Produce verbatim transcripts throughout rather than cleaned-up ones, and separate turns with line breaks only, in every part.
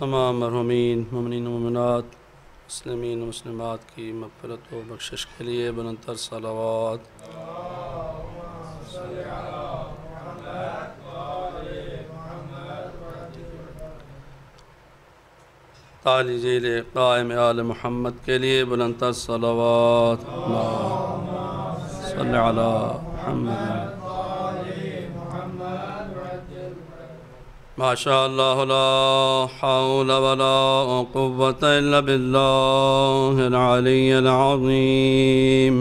تمام مرحومین مومنین و مومنات مسلمین و مسلمات کی مغفرت و بخشش کے لیے بلند تر صلوات تعالی ذیل قائم آل محمد کے لیے بلند تر صلوات صلی علی محمد ما شاء اللہ لا حول ولا قوة الا باللہ العلی العظیم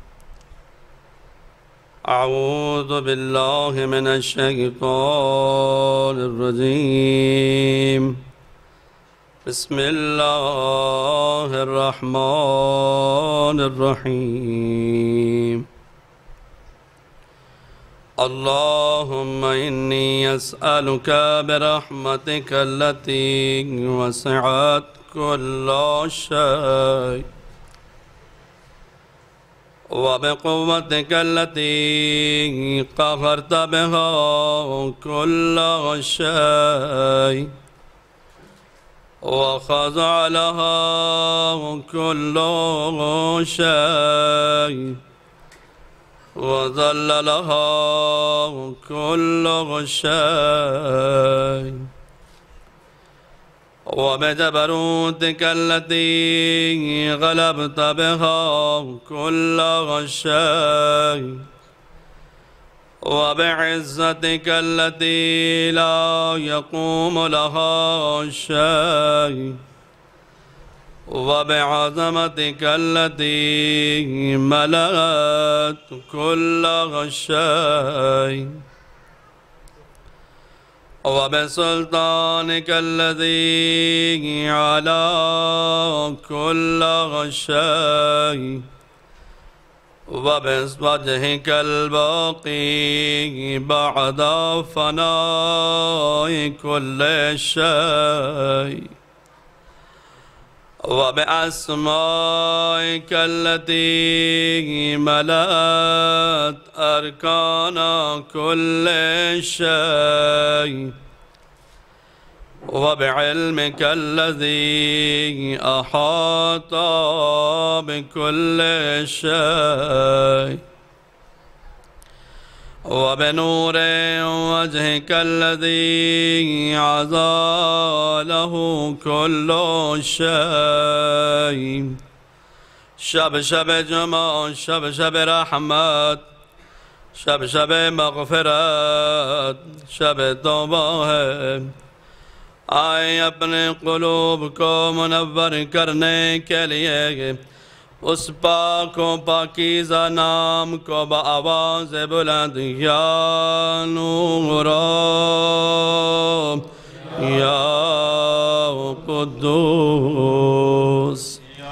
اعوذ باللہ من الشیطان الرجیم بسم اللہ الرحمن الرحیم اللهم إني أسألك برحمتك التي وسعت كل شيء وبقوتك التي قهرت بها كل شيء وخضع لها كل شيء وذل لها كل شيء وبجبروتك التي غلبت بها كل شيء وبعزتك التي لا يقوم لها شيء وبعظمتك التي ملأت كل شيء وبسلطانك الذي على كل شيء وبوجهك الباقي بعد فناء كل شيء وبأسمائك التي ملأت أركان كل شيء وبعلمك الذي أحاط بكل شيء وبنور وجهك الذي عزاله كل شيء شب شب جمع شب شب رحمت شب شب مغفرت شب توبہ ہے آئے اپنے قلوب کو منور کرنے کے لیے اس پاک و پاکیزہ نام کو بآواز بلند یا نور یا قدوس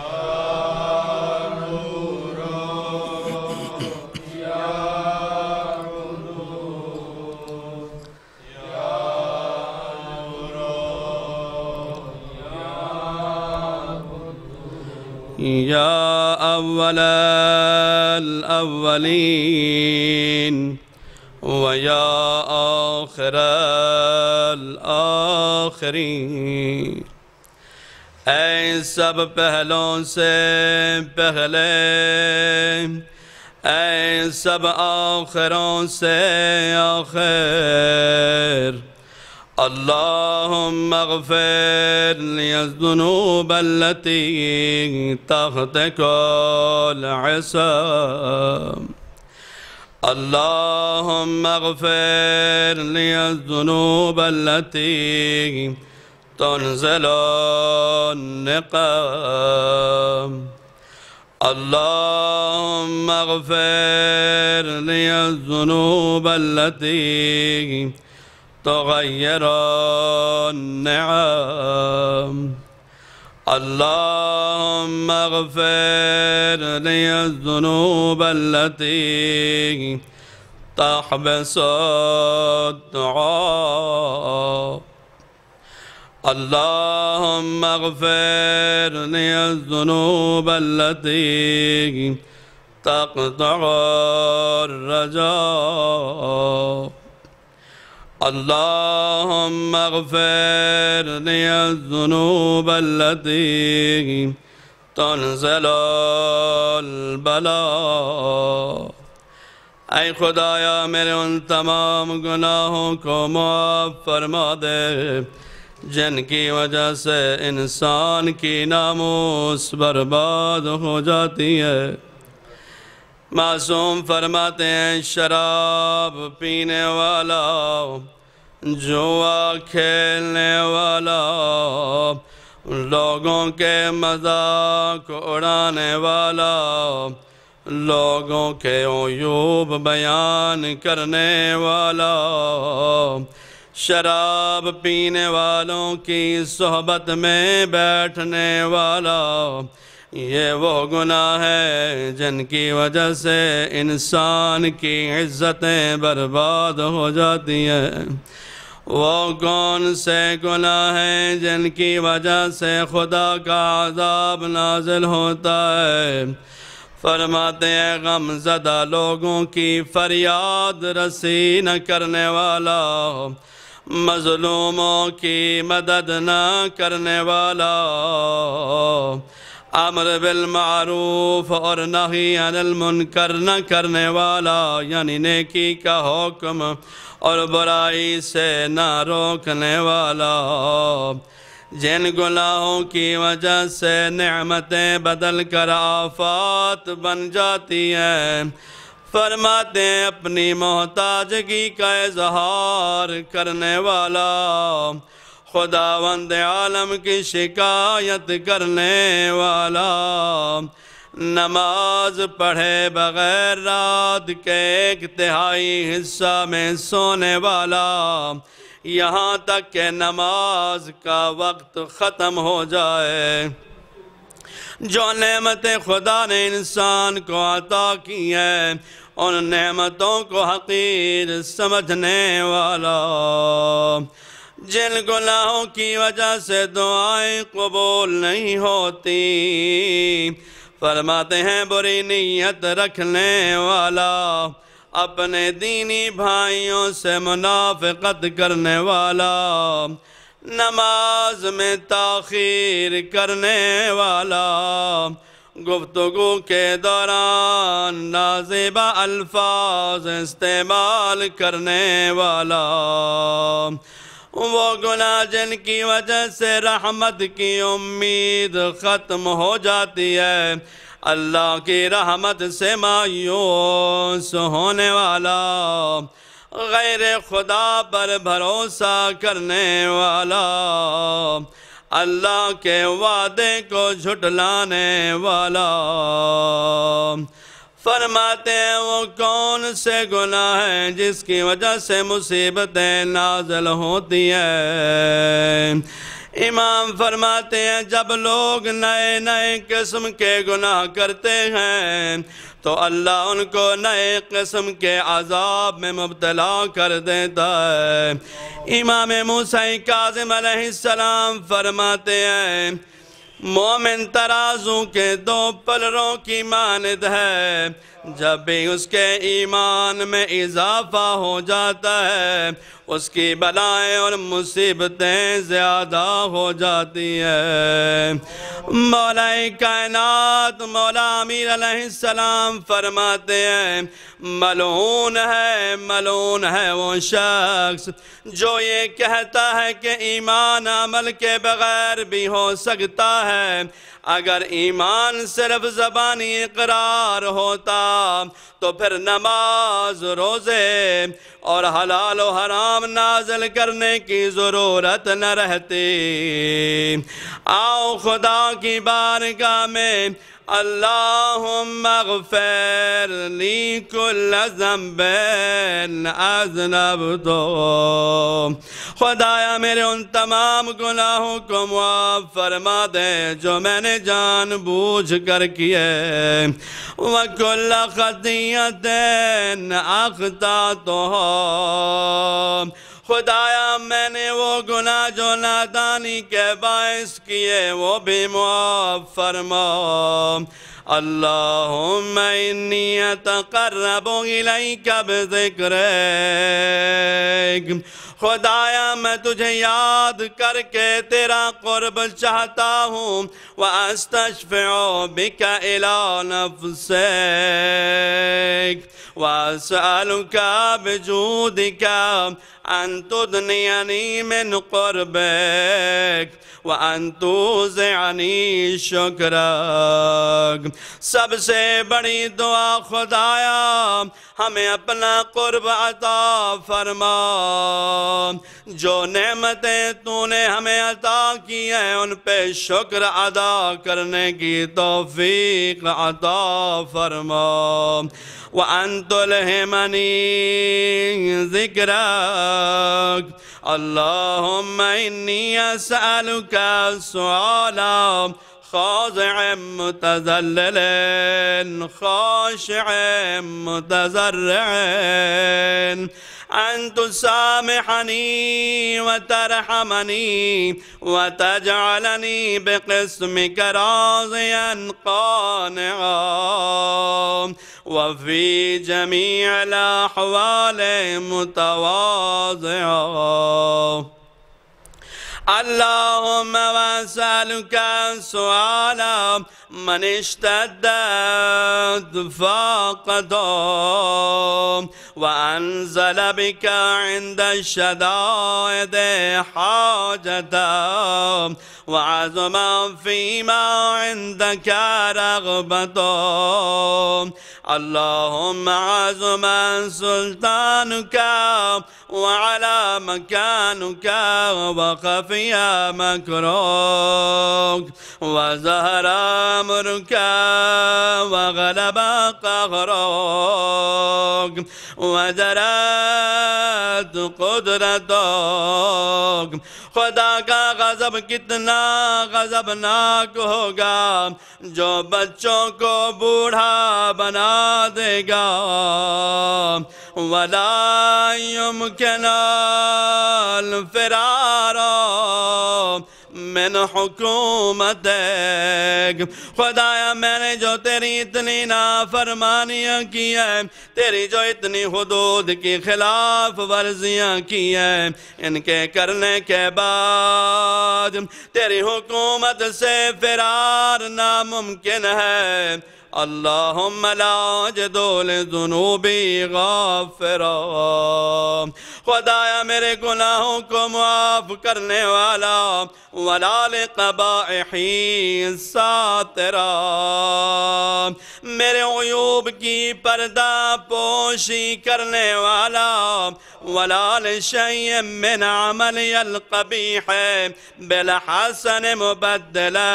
یا اول الاولین و یا آخر الاخرین اے سب پہلوں سے پہلے اے سب آخروں سے آخر اللهم اغفر لي الذنوب التي تحت كل عصام اللهم اغفر لي الذنوب التي تنزل النقام اللهم اغفر لي الذنوب التي تغير النعم اللهم اغفر لي الذنوب التي تحبس الدعاء اللهم اغفر لي الذنوب التي تقطع الرجاء اللهم اغفر لي الذنوب التي تنزل البلاء۔ اے خدایا میرے ان تمام گناہوں کو معاف فرما دے جن کی وجہ سے انسان کی ناموس برباد ہو جاتی ہے۔ معصوم فرماتے ہیں شراب پینے والا، جوا کھیلنے والا، لوگوں کے مذاق اڑانے والا، لوگوں کے عیوب بیان کرنے والا، شراب پینے والوں کی صحبت میں بیٹھنے والا، یہ وہ گناہ ہے جن کی وجہ سے انسان کی عزتیں برباد ہو جاتی ہیں۔ وہ کون سے گناہ ہیں جن کی وجہ سے خدا کا عذاب نازل ہوتا ہے؟ فرماتے ہیں غم زدہ لوگوں کی فریاد رسی نہ کرنے والا، مظلوموں کی مدد نہ کرنے والا، امر بالمعروف اور نہی عن المنکر نہ کرنے والا، یعنی نیکی کا حکم اور برائی سے نہ روکنے والا، جن گناہوں کی وجہ سے نعمتیں بدل کر آفات بن جاتی ہیں۔ فرماتے ہیں اپنی محتاجگی کا اظہار کرنے والا، خداوند عالم کی شکایت کرنے والا، نماز پڑھے بغیر رات کے ایک تہائی حصہ میں سونے والا، یہاں تک کہ نماز کا وقت ختم ہو جائے۔ جو نعمتیں خدا نے انسان کو عطا کی ہیں ان نعمتوں کو حقیر سمجھنے والا، جن گناہوں کی وجہ سے دعائیں قبول نہیں ہوتی، فرماتے ہیں بری نیت رکھنے والا، اپنے دینی بھائیوں سے منافقت کرنے والا، نماز میں تاخیر کرنے والا، گفتگو کے دوران نازیبہ الفاظ استعمال کرنے والا، وہ گناہ جن کی وجہ سے رحمت کی امید ختم ہو جاتی ہے، اللہ کی رحمت سے مایوس ہونے والا، غیر خدا پر بھروسہ کرنے والا، اللہ کے وعدے کو جھٹلانے والا۔ فرماتے ہیں وہ کون سے گناہ ہیں جس کی وجہ سے مصیبتیں نازل ہوتی ہیں؟ امام فرماتے ہیں جب لوگ نئے نئے قسم کے گناہ کرتے ہیں تو اللہ ان کو نئے قسم کے عذاب میں مبتلا کر دیتا ہے۔ امام موسیٰ کاظم علیہ السلام فرماتے ہیں مومن ترازو کے دو پلروں کی مانند ہے، جب بھی اس کے ایمان میں اضافہ ہو جاتا ہے اس کی بلائیں اور مصیبتیں زیادہ ہو جاتی ہیں۔ مولا کائنات مولا امیر علیہ السلام فرماتے ہیں ملعون ہے ملعون ہے وہ شخص جو یہ کہتا ہے کہ ایمان عمل کے بغیر بھی ہو سکتا ہے۔ اگر ایمان صرف زبانی اقرار ہوتا تو پھر نماز، روزے اور حلال و حرام نازل کرنے کی ضرورت نہ رہتی۔ آؤ خدا کی بارگاہ میں اللہم اغفر لی کل ذنب اذنبتو، خدایا میرے ان تمام گناہوں کو معاف فرما دے جو میں نے جان بوجھ کر کیے، وَكُلَّ خَطِيَّةٍ أَخْطَأْتُهَا، خدایا میں نے وہ گناہ جو نادانی کے باعث کیے وہ بھی معاف فرما۔ اللہم انی اتقرب الیک بذکرک خدایا میں تجھے یاد کر کے تیرا قرب چاہتا ہوں وَأَسْتَشْفِعُ بِكَ إِلَى نَفْسِكَ وَأَسْأَلُكَ بِجُودِكَ أَن تُدْنِيَنِي مِنْ قُرْبِكَ وَأَن تُوزِعَنِي شُكْرَكَ سب سے بڑی دعا خدایا ہمیں اپنا قرب عطا فرما جو نعمتیں تو نے ہمیں عطا کی ہیں ان پہ شکر ادا کرنے کی توفیق عطا فرما وَأَن تُلْهِمَنِي ذِكْرَكَ اللہم انی اسألک سؤالا خاضع متذلل خاشع متضرع أن تسامحني وترحمني وتجعلني بقسمك راضيا قانعا وفي جميع الأحوال متواضعا اللهم واسألك سؤالا من اشتدت فاقته وأنزل بك عند الشدائد حاجته وعظم فيما عندك رغبته اللهم عظم سلطانك وعلى مكانك وخفي مكرك وظهر أمرك وغلب قهرك وجرت قدرتك خدا کا غضب کتنا غضبناک ہوگا جو بچوں کو بوڑھا بنا دے گا وَلَا يُمْكِنُ الْفِرَارُ من حکومتک خدایا میں نے جو تیری اتنی نافرمانیاں کی ہیں تیری جو اتنی حدود کی خلاف ورزیاں کی ہیں ان کے کرنے کے بعد تیری حکومت سے فرار ناممکن ہے اللہم لا اجدو لذنوبی غافرا خدایا میرے گناہوں کو معاف کرنے والا ولا لقبائحی ساترا میرے عیوب کی پردہ پوشی کرنے والا ولا لشیء من عملی القبیح بالحسن مبدلا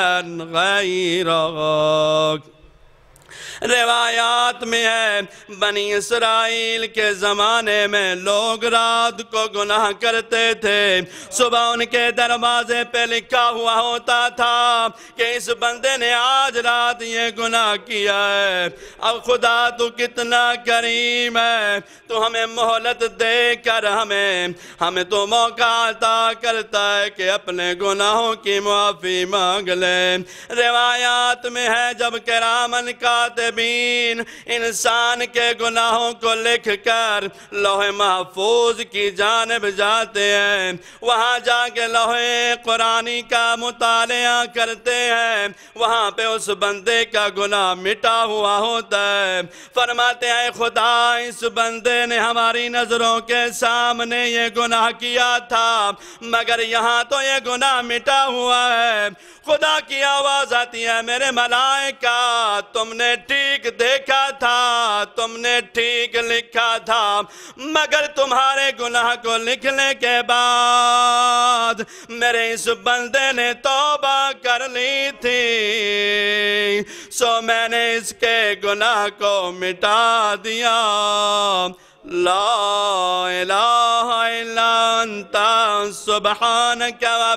غیرک روایات میں ہے بنی اسرائیل کے زمانے میں لوگ رات کو گناہ کرتے تھے صبح ان کے دروازے پہ لکھا ہوا ہوتا تھا کہ اس بندے نے آج رات یہ گناہ کیا ہے اب خدا تو کتنا کریم ہے تو ہمیں مہلت دے کر ہمیں ہمیں تو موقع عطا کرتا ہے کہ اپنے گناہوں کی معافی مانگ لیں روایات میں ہے جب کرامن کاتب انسان کے گناہوں کو لکھ کر لوح محفوظ کی جانب جاتے ہیں وہاں جا کے لوح قرآنی کا مطالعہ کرتے ہیں وہاں پہ اس بندے کا گناہ مٹا ہوا ہوتا ہے فرماتے ہیں خدا اس بندے نے ہماری نظروں کے سامنے یہ گناہ کیا تھا مگر یہاں تو یہ گناہ مٹا ہوا ہے خدا کی آواز آتی ہے میرے ملائکہ تم نے ٹھیک دیکھا تھا تم نے ٹھیک لکھا تھا مگر تمہارے گناہ کو لکھنے کے بعد میرے اس بندے نے توبہ کر لی تھی سو میں نے اس کے گناہ کو مٹا دیا لا الہ الا انت سبحانک و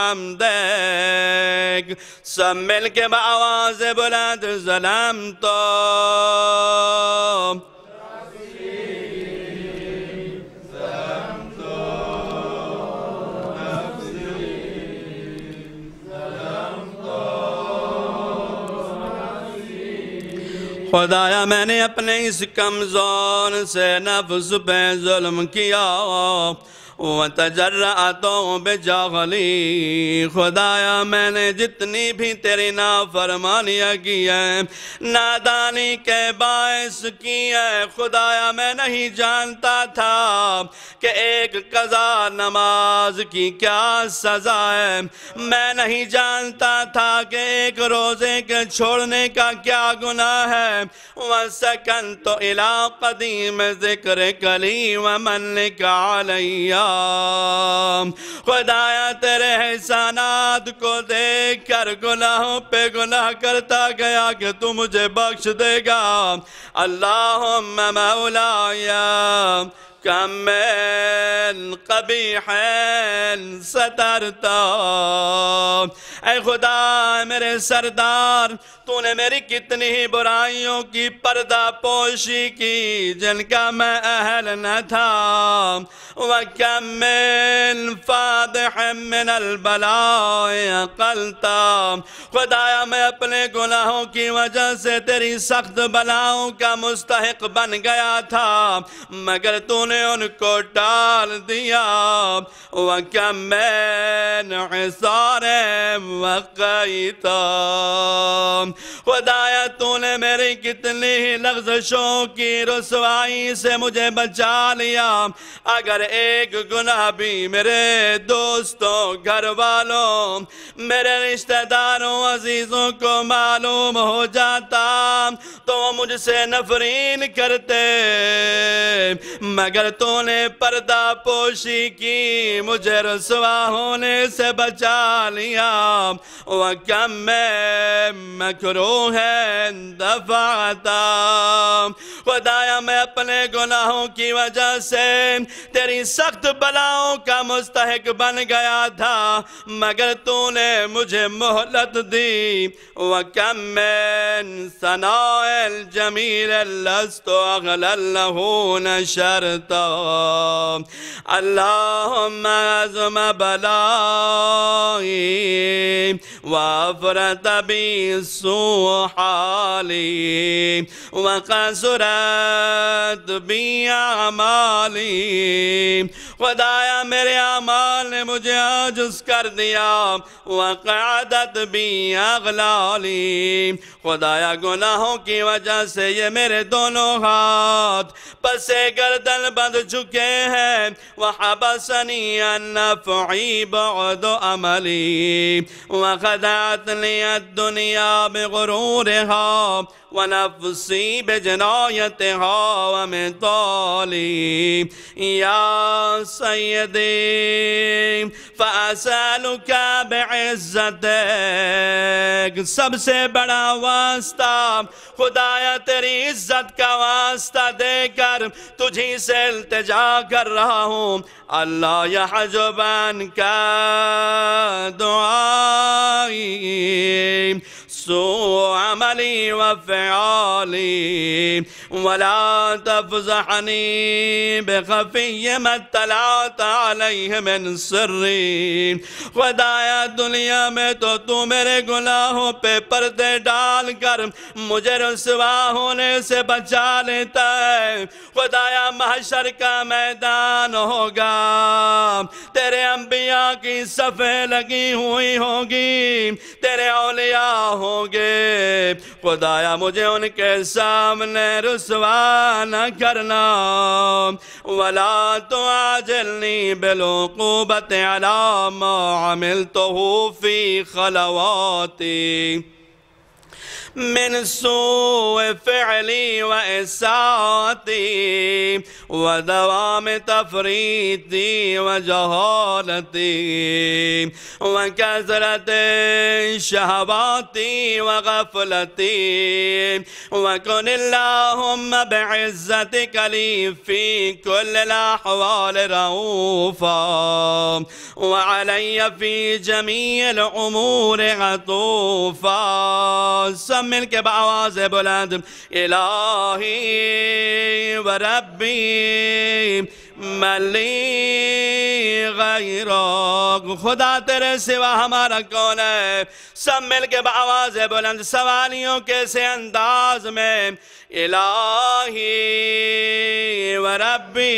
بحمدک سب مل کے بآواز بلند ظلمت خدایا میں نے اپنے اس کمزور سے نفس پہ ظلم کیا وَتَجَرَّعَتُ بِجَغْلِي خدایا میں نے جتنی بھی تیری نافرمانیاں کی ہے نادانی کے باعث کی ہے خدایا میں نہیں جانتا تھا کہ ایک قضا نماز کی کیا سزا ہے میں نہیں جانتا تھا کہ ایک روزے کے چھوڑنے کا کیا گناہ ہے وَسَكَنْتُ إِلَىٰ قَدِيمِ ذِكْرِكَ لِي وَمَنِّكَ عَلَيَّ خدایا تیرے احسانات کو دیکھ کر گناہوں پہ گناہ کرتا گیا کہ تو مجھے بخش دے گا اللہم مولایا کم من قبیح سترتا اے خدا میرے سردار تو نے میری کتنی ہی برائیوں کی پردہ پوشی کی جن کا میں اہل نہ تھا وَكَمْ مِنْ فَادِحٍ مِنَ الْبَلَاءِ قَلْتَا خدایا میں اپنے گناہوں کی وجہ سے تیری سخت بلاؤں کا مستحق بن گیا تھا مگر تو نے ان کو ٹال دیا وَكَمْ مِنْ عِصَارٍ وَقَيْتَا خدایا تو نے میری کتنی ہی لغزشوں کی رسوائی سے مجھے بچا لیا اگر ایک گناہ بھی میرے دوستوں گھر والوں میرے رشتہ داروں عزیزوں کو معلوم ہو جاتا تو وہ مجھ سے نفرین کرتے مگر تو نے پردہ پوشی کی مجھے رسوا ہونے سے بچا لیا وَكَمْ مِن مَكْرُوهٍ دَفَعْتَا خدایا میں اپنے گناہوں کی وجہ سے تیری سخت بلاؤں کا مستحق بن گیا تھا مگر تو نے مجھے مہلت دی وَكَمْ مِن ثَنَاءِ الْجَمِيلِ لَسْتُ أَغْلَى لَهُ نَشَرْتَا اللہم عظم بلائی وَافْرَتَ بِي سُوء حالی وَقَصُرَتْ بِي اعمالی خدایا میرے اعمال نے مجھے عاجز کر دیا وَقَعَدَتْ بِي اغلالی خدایا گناہوں کی وجہ سے یہ میرے دونوں ہاتھ پسے گردن بندھ چکے ہیں وَحَبَسَنِي النَّفْعِ بَعْدُ عَمَلِي وَخَدَعَتْنِي الدُّنْيَا بِغُرُورِهَا وَنَفْسِي بِجِنَایَتِهَا وَمِطَالِي یا سیدی فَأَسَأَلُكَ بِعِزَّتِكَ سب سے بڑا واسطہ خدایا تیری عزت کا واسطہ دے کر تجھی سے التجا کر رہا ہوں اللہ یحجب عنک دعائی سوء عملی وفعالی ولا تفضحنی بخفی ما اطلعت علیہ من سری خدایا دنیا میں تو تو میرے گناہوں پہ پردے ڈال کر مجھے رسوا ہونے سے بچا لیتا ہے خدایا محشر کا میدان ہوگا تیرے انبیاء کی صفیں لگی ہوئی ہوگی تیرے اولیاء ہوں گے خدایا مجھے ان کے سامنے رسوا نہ کرنا وَلَا تُعَجِلْنِي بِالْعُقُوبَةِ عَلَى مَا عَمِلْتُهُ فِي خَلَوَاتِي من سوء فعلی و اساتی و دوام تفریطی و جہالتی و کثرت شہواتی و غفلتی و کن اللہم بعزتک لی فی کل الاحوال رعوفا و علی فی جمیع الامور عطوفا مل کے بآواز بلند الہی و ربی ملی غیرک، خدا تیرے سوا ہمارا کون ہے؟ سب مل کے بآواز بلند سوالیوں کے سے انداز میں الہی و ربی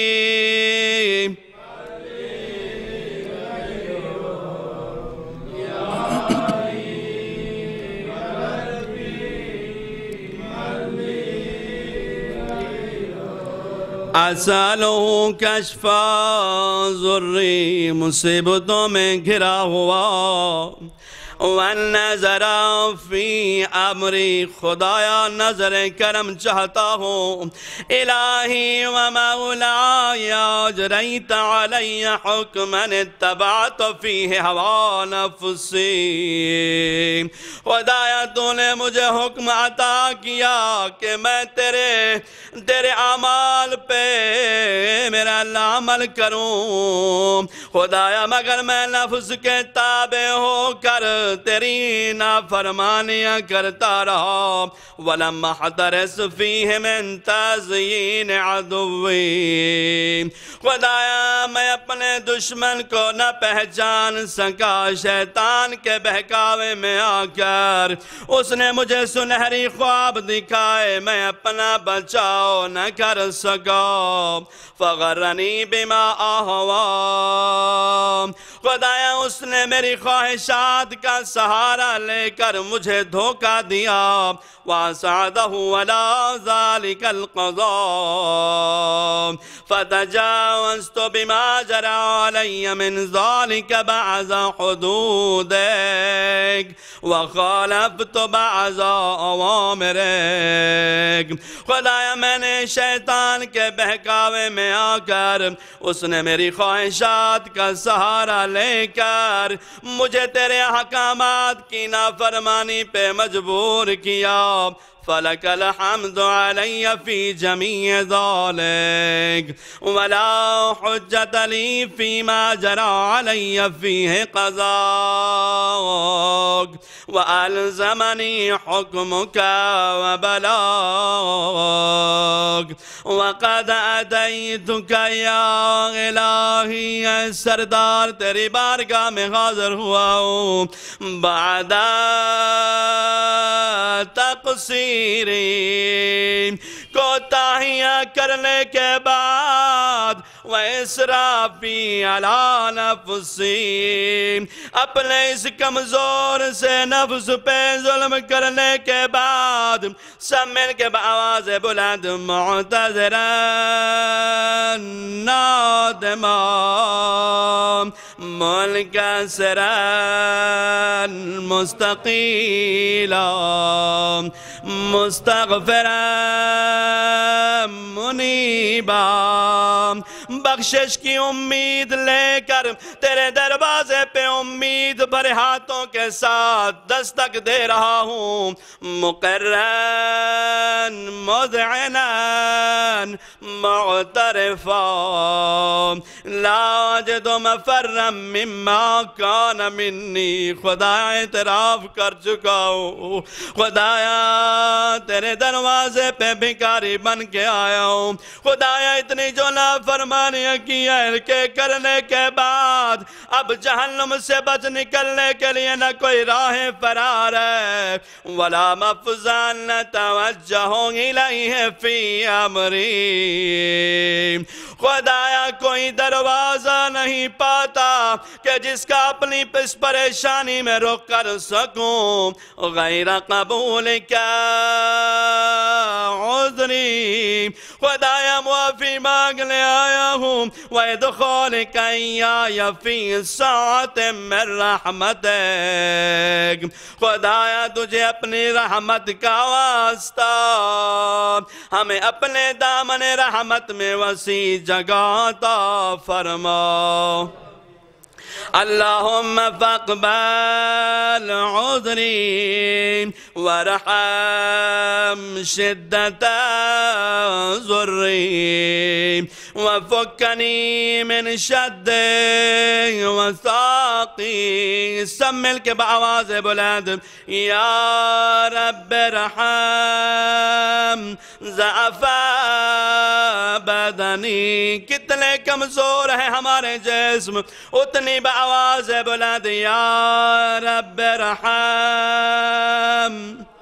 اسالوں کشف ضری، مصیبتوں میں گھرا ہوا، والنظر فی امری، خدایا نظر کرم چاہتا ہوں، الہی و مولائی اجریت علی حکما اتبعت فیہ ہوا نفسی، خدایا تو نے مجھے حکم عطا کیا کہ میں تیرے تیرے اعمال پہ میرا اللہ عمل کروں، خدایا مگر میں نفس کے تابع ہو کر تیری نافرمانیاں کرتا رہا، وَلَمَّ احْتَرِسْ فِيهِ مِن تَزْيِينِ عَدُوِّي، خدایا میں اپنے دشمن کو نہ پہچان سکا، شیطان کے بہکاوے میں آ کر اس نے مجھے سنہری خواب دکھائے، میں اپنا بچاؤ نہ کر سکا، فَغَرَّنِي بِمَا أَهْوَى، خدایا اس نے میری خواہشات کا سہارا لے کر مجھے دھوکہ دیا، وَأَسْعَدَهُ عَلَى ذَلِكَ الْقَضَاءِ فَتَجَاوَزْتُ بِمَا جَرَى عَلَيَّ مِنْ ذَلِكَ بَعْضَ حُدُودِكَ وَخَالَفْتُ بَعْضَ أَوَامِرِكَ، خدایا میں نے شیطان کے بہکاوے میں آ کر اس نے میری خواہشات کا سہارا لے کر مجھے تیرے احکامات کی نافرمانی پہ مجبور کیا، فَلَكَ الْحَمْدُ عَلَيَّ فِي جَمِيعِ ذَلِكَ وَلَا حُجَّةَ لِي فِي مَا جَرَى عَلَيَّ فِيهِ قَضَاءُكَ وَأَلْزَمَنِي حُكْمُكَ وَبَلَاغُكَ وَقَدْ أَتَيْتُكَ يَا إِلَٰهِي، سردار تیری بارگاہ میں حاضر ہوا ہوں بعد تقصیری، کوتاہیاں کرنے کے بعد، وَإِسْرَافِي عَلَى نَفْسِي، اپنے اس کمزور سے نفس پہ ظلم کرنے کے بعد، سب مل کے بآواز بلند معتذراً نادماً منکسراً مستقیلاً مستغفراً منیباً، بخشش کی امید لے کر تیرے دروازے پہ امید بھرے ہاتھوں کے ساتھ دستک دے رہا ہوں، مقرراً مذعناً معترفاً لا اجد مفرا مما کان منی، خدا اعتراف کر چکا ہوں، خدایا تیرے دروازے پہ بھکاری بن کے آیا ہوں، خدایا اتنی جو نافرمانیاں کی ہے کہ کرنے کے بعد اب جہنم سے بچ نکلنے کے لیے نہ کوئی راہ فرار ہے، وَلَا مَفْزَانَ تَوَجَّهُ إِلَيْهِ فِي أَمْرِي، خدایا کوئی دروازہ نہیں پاتا کہ جس کا اپنی اس پریشانی میں رخ کر سکوں، غیر قبول کا عذری، خدایا معافی مانگنے آیا ہوں، وَإِدْخَالِكَ إِيَّايَ فِي سَاعَةٍ مِّن رَحْمَتِكَ، خدایا تجھے اپنی رحمت کا واسطہ ہمیں اپنے دامن رحمت میں وسیع جگہ عطا فرما، اللہم فاقبل عذری ورحم شدت ضری وفکنی من شد وثاقی، سب مل کے بآواز بلند یا رب رحم ضعفا بدنی، کتنے کمزور ہیں ہمارے جسم، اتنی بآواز بلند یا رب ارحم.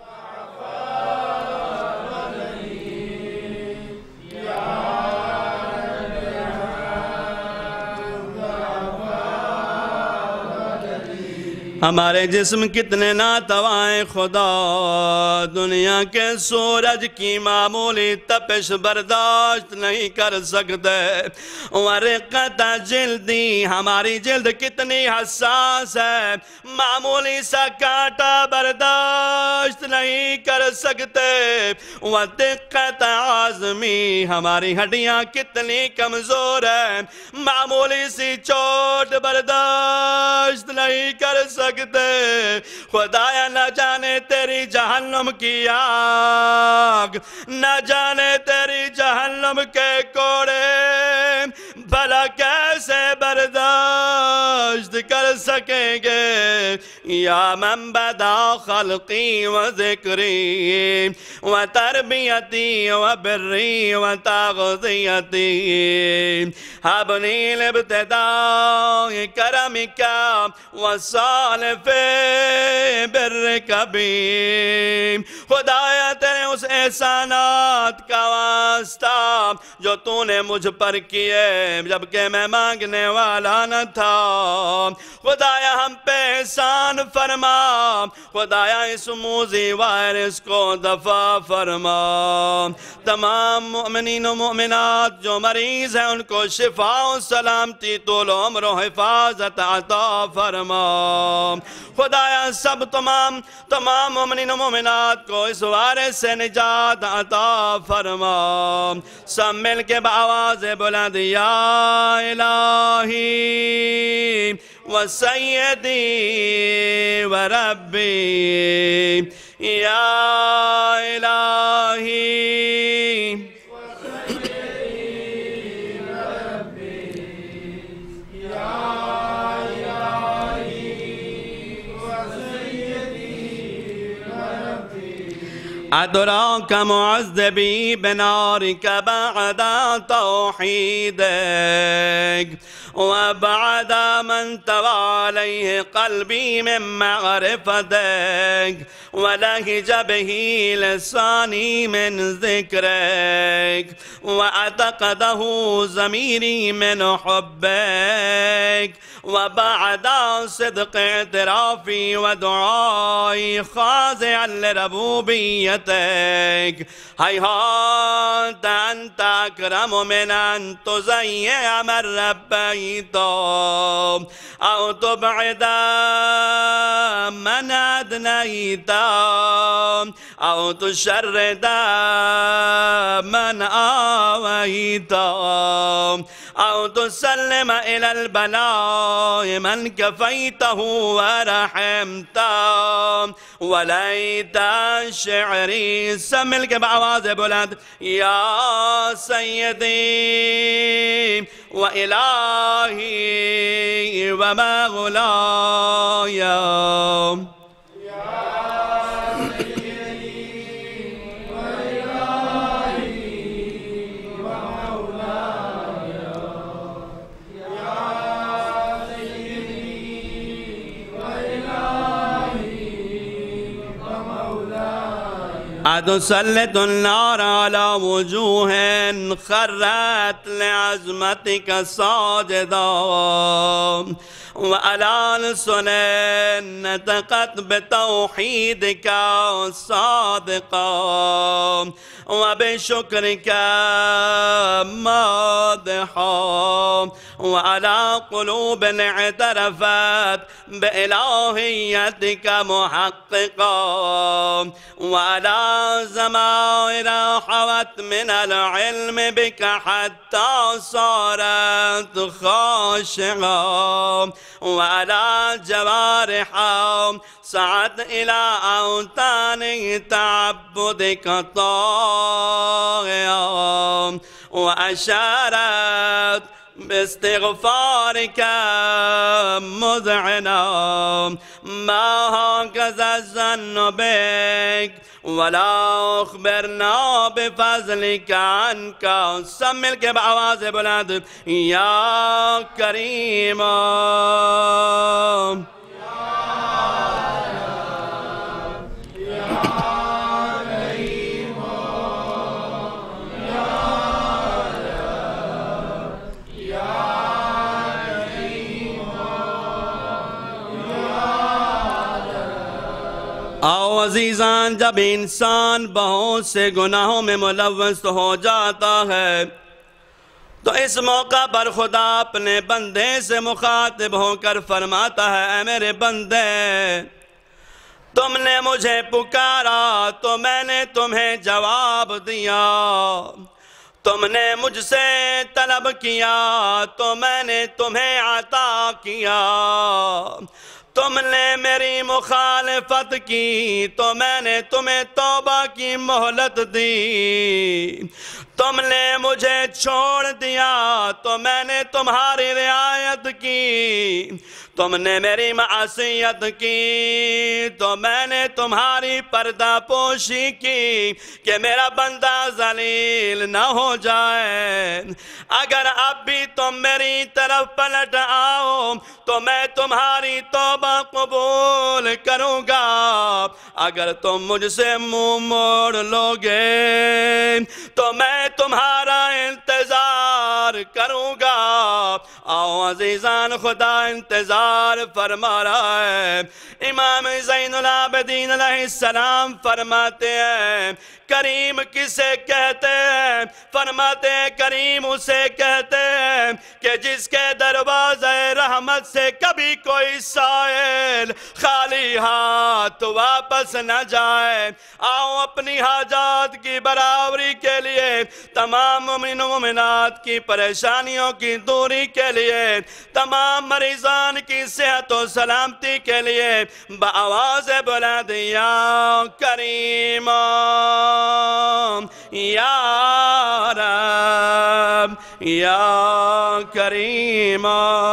ہمارے جسم کتنے ناتوائیں خدا، دنیا کے سورج کی معمولی تپش برداشت نہیں کر سکتے. ورقت جلدی، ہماری جلد کتنی حساس ہے، معمولی سا کانٹا برداشت نہیں کر سکتے. ودقت عظمی، ہماری ہڈیاں کتنی کمزور ہیں، معمولی سی چوٹ برداشت نہیں کر سکتے. خدایا نہ جانے تیری جہنم کی آگ، نہ جانے تیری جہنم کے کوڑے بھلا کیسے برداشت کر سکیں گے. یا من بدا خلقی و ذکری و تربیتی و بری و تغذیتی، حبنی الابتداء کرمک و صالف برک بی. خدایا تیرے اس احسانات کا واسطہ جو تو نے مجھ پر کیے جبکہ میں مانگنے والا نہ تھا. خدایا ہم پہ احسان فرما، خدایا اس موذی وائرس کو دفع فرما. تمام مؤمنین و مؤمنات جو مریض ہیں ان کو شفا و سلامتی، طول عمر و حفاظت عطا فرما. خدایا سب تمام تمام مومنین و مومنات کو اس وائرس سے نجات عطا فرما. سب مل کے بآواز بلند یا الہی و سیدی و ربی، یا الہی أدراك معذبي بنارك بعد توحيدك، وبعد من توى عليه قلبي من معرفتك، ولهج به لساني من ذكرك، وأعتقده ضميري من حبك. وبعد صدق اعترافي ودعائي خاضعا لربوبيتك، هيهات أنت أكرم من أن تزيع من ربيت أو تبعد من أدنيت أو تشرد من آويت أو تسلم إلى البلاء من كفيته ورحمته. وليت شعري سمل کے بآواز بلند یا سیدی و الہی و مولایا. أتسلط النار على وجوه خرت لعظمتك ساجدا، وعلى ألسن نطقت بتوحيدك صادقا، وبشكرك مادحا، وعلى قلوب اعترفت بإلهيتك محققا، وعلى زمائر حوت من العلم بك حتى صارت خاشعا، وعلى جوارح سعت إلى أوطان تعبدك طاغيا، وأشارت باستغفارك مذعنا. ما هكذا الظن بك وَلَا أُخْبِرْنَا بِفَضْلِكَ عَنْكَ. سب مل کے بآواز بلند یا کریم آؤ عزیزان، جب انسان بہت سے گناہوں میں ملوث ہو جاتا ہے تو اس موقع پر خدا اپنے بندے سے مخاطب ہو کر فرماتا ہے، اے میرے بندے، تم نے مجھے پکارا تو میں نے تمہیں جواب دیا، تم نے مجھ سے طلب کیا تو میں نے تمہیں عطا کیا، تم نے میری مخالفت کی تو میں نے تمہیں توبہ کی مہلت دی، تم نے مجھے چھوڑ دیا تو میں نے تمہاری رعایت کی، تم نے میری معصیت کی تو میں نے تمہاری پردہ پوشی کی کہ میرا بندہ ذلیل نہ ہو جائے۔ اگر اب بھی تم میری طرف پلٹ آؤ تو میں تمہاری توبہ قبول کروں گا، اگر تم مجھ سے منہ موڑ لوگے تو میں تمہارا انتظار کروں گا۔ آؤ عزیزان، خدا انتظار فرما رہا ہے۔ امام زین العابدین علیہ السلام فرماتے ہیں، کریم کسے کہتے ہیں؟ فرماتے ہیں کریم اسے کہتے ہیں کہ جس کے دروازے رحمت سے کبھی کوئی سائل خالی ہاتھ واپس نہ جائے۔ آؤ اپنی حاجات کی برابری کے لیے، تمام مومن و مومنات کی پریشانیوں کی دوری کے لیے، تمام مریضان کی صحت و سلامتی کے لیے بآواز بلند یا کریم یا رب یا کریم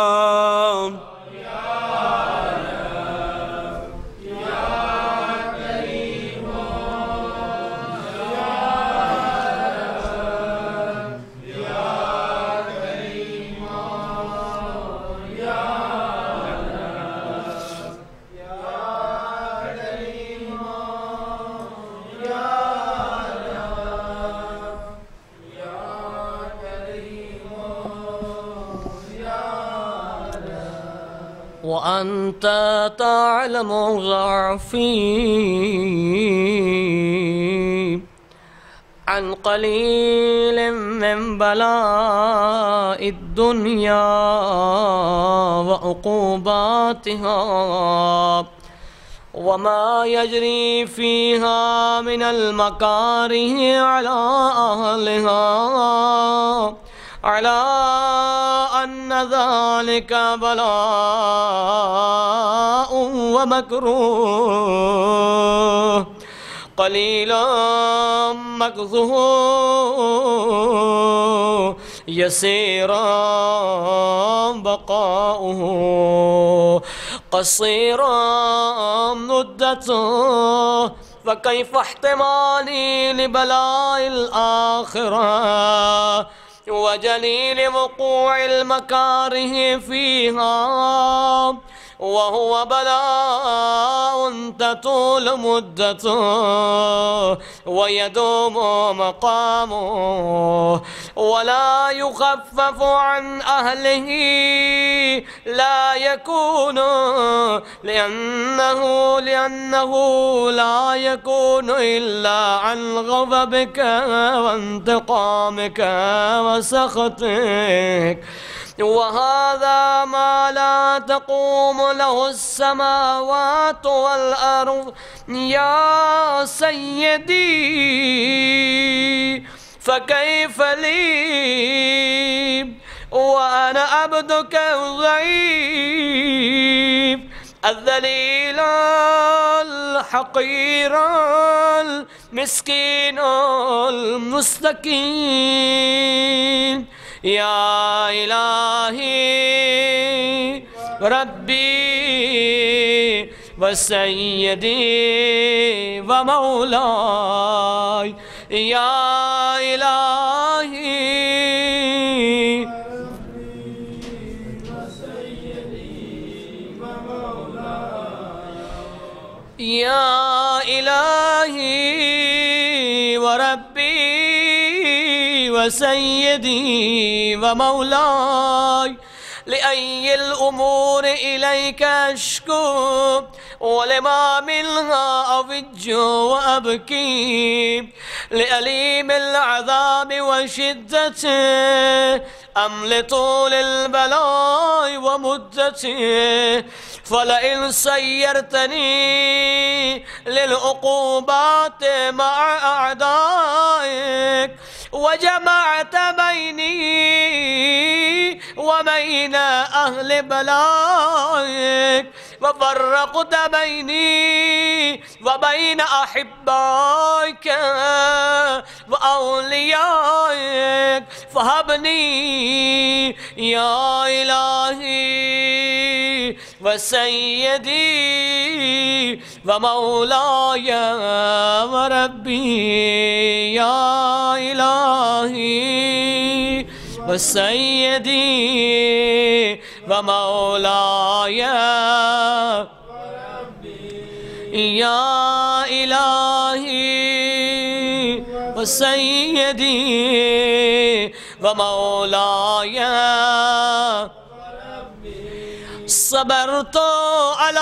وأنت تعلم ضعفي عن قليل من بلاء الدنيا وعقوباتها وما يجري فيها من المكاره على أهلها، على أن ذلك بلاء ومكروه قليل مكثه يسيرا بقاؤه قصيرا مدته، فكيف احتمالي لبلاء الآخرة وجليل وقوع المكاره فيها وهو بلاء تطول مدته ويدوم مقامه ولا يخفف عن أهله، لا يكون لأنه لأنه لا يكون إلا عن غضبك وانتقامك وسخطك، وهذا ما لا تقوم له السماوات والأرض يا سيدي، فكيف لي وأنا عبدك الضعيف الذليل الحقير المسكين المستكين. يا إلهي ربي وسيدي ومولاي يا إلهي يا إلهي وربي وسيدي ومولاي لأي الأمور إليك أشكو ولما منها أفج وأبكي لأليم العذاب وشدته أم لطول البلاء ومدته فلئن سيرتني للعقوبات مع أعدائك وجمعت بيني وبين أهل بلائك وفرقت بيني وبين أحبائك وأوليائك فهبني يا إلهي وسيدي ومولاي وربي يا إلهي وسيدي ومولاي يا إلهي وسيدي ومولاي صبرت على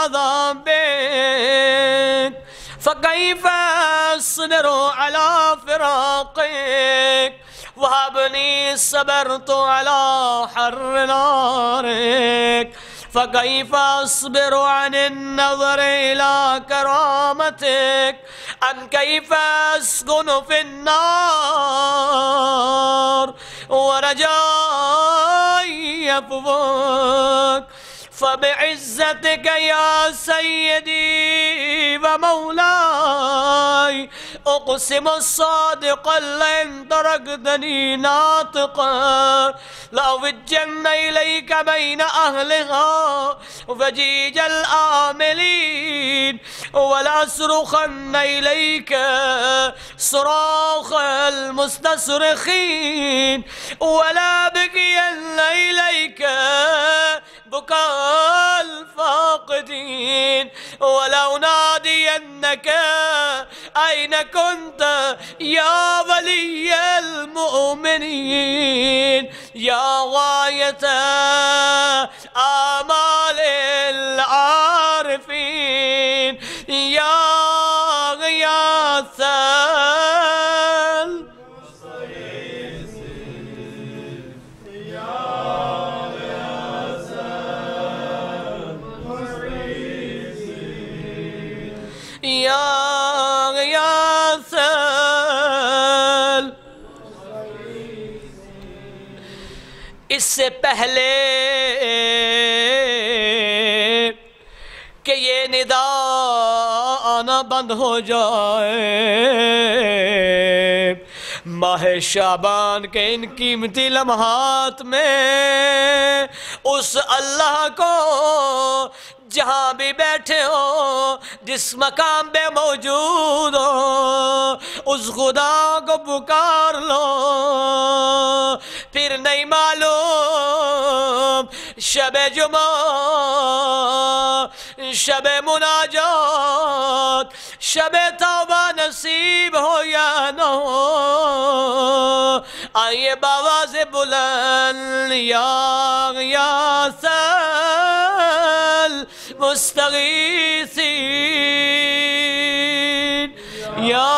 عذابك فكيف أصبر على فراقك وهبني صبرت على حر نارك فكيف أصبر عن النظر إلى كرامتك أم كيف أسكن في النار ورجائي عفوك فبعزتك يا سيدي ومولاي أقسم الصادق لئن تركتني ناطقا لأوجن إليك بين أهلها فجيج الآملين ولأصرخن إليك صراخ المستصرخين ولا بكين إليك بكاء الفاقدين ولو نادينك أين كنت يا ولي المؤمنين يا غاية آمال العارفين يا غياث يا غياث اس سے پہلے کہ یہ ندا آنا بند ہو جائے ماہ شعبان کے ان قیمتی لمحات میں اس اللہ کو جہاں بھی بیٹھے ہو جس مقام پہ موجود ہو اس خدا کو پکار لو پھر نہیں معلوم شب جمعہ شب مناجات شب توبہ نصیب ہو یا نہ ہو آئیے بآواز بلند یا غیاث المستغیثین یا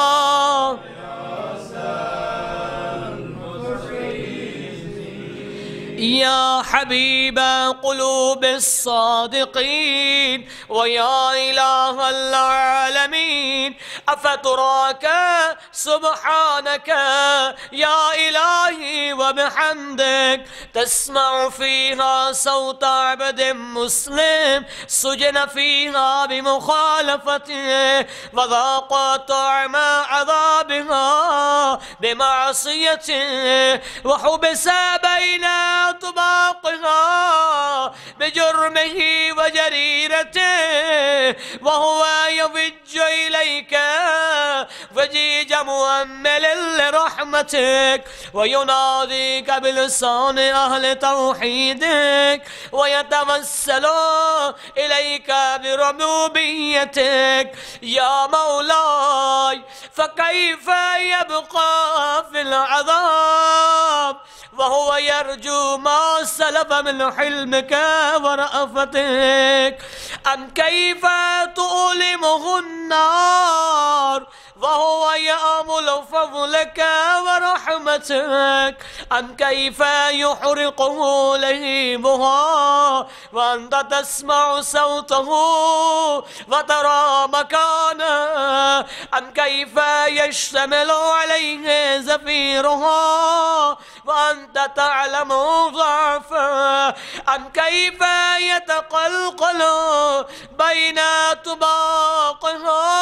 يا حبيب قلوب الصادقين ويا إله العالمين أفتراك سبحانك يا إلهي وبحمدك تسمع فيها صوت عبد مسلم سجن فيها بمخالفته وذاق طعم عذابها بمعصيته وحبس بين طباقها بجرمه وجريرته وهو يفج إليك فجيج مؤمل لرحمتك ويناديك بلسان أهل توحيدك ويتوسل إليك بربوبيتك يا مولاي. فكيف يبقى في العذاب وهو يرجو ما سلف من حلمك ورأفتك؟ أم كيف تؤلمه النار وهو يأمل فضلك ورحمتك؟ أم كيف يحرقه لهيبها وأنت تسمع صوته وترى مكانه؟ أم كيف يشتمل عليه زفيرها وأنت تعلم ضعفه؟ أم كيف يتقلقل بين طباقها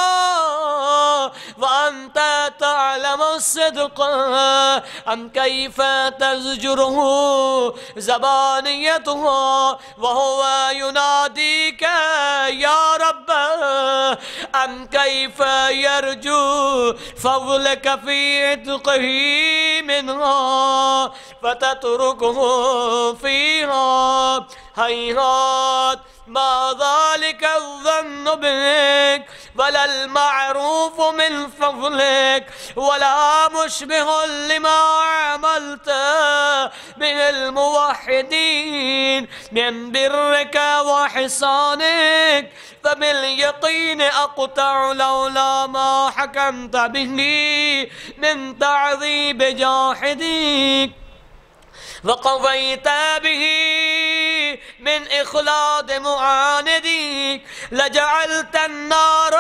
وأنت تعلم الصدق؟ أم كيف تزجره زبانيتها وهو يناديك يا رب؟ أم كيف يرجو فضلك في عتقه منها فتتركه فيها؟ هيهات ما ذلك الظن بك ولا المعروف من فضلك ولا مشبه لما عملت به الموحدين من برك وحسانك. فباليقين أقطع لولا ما حكمت به من تعذيب جاحديك وقضيت به من إخلاد معانديك لجعلت النار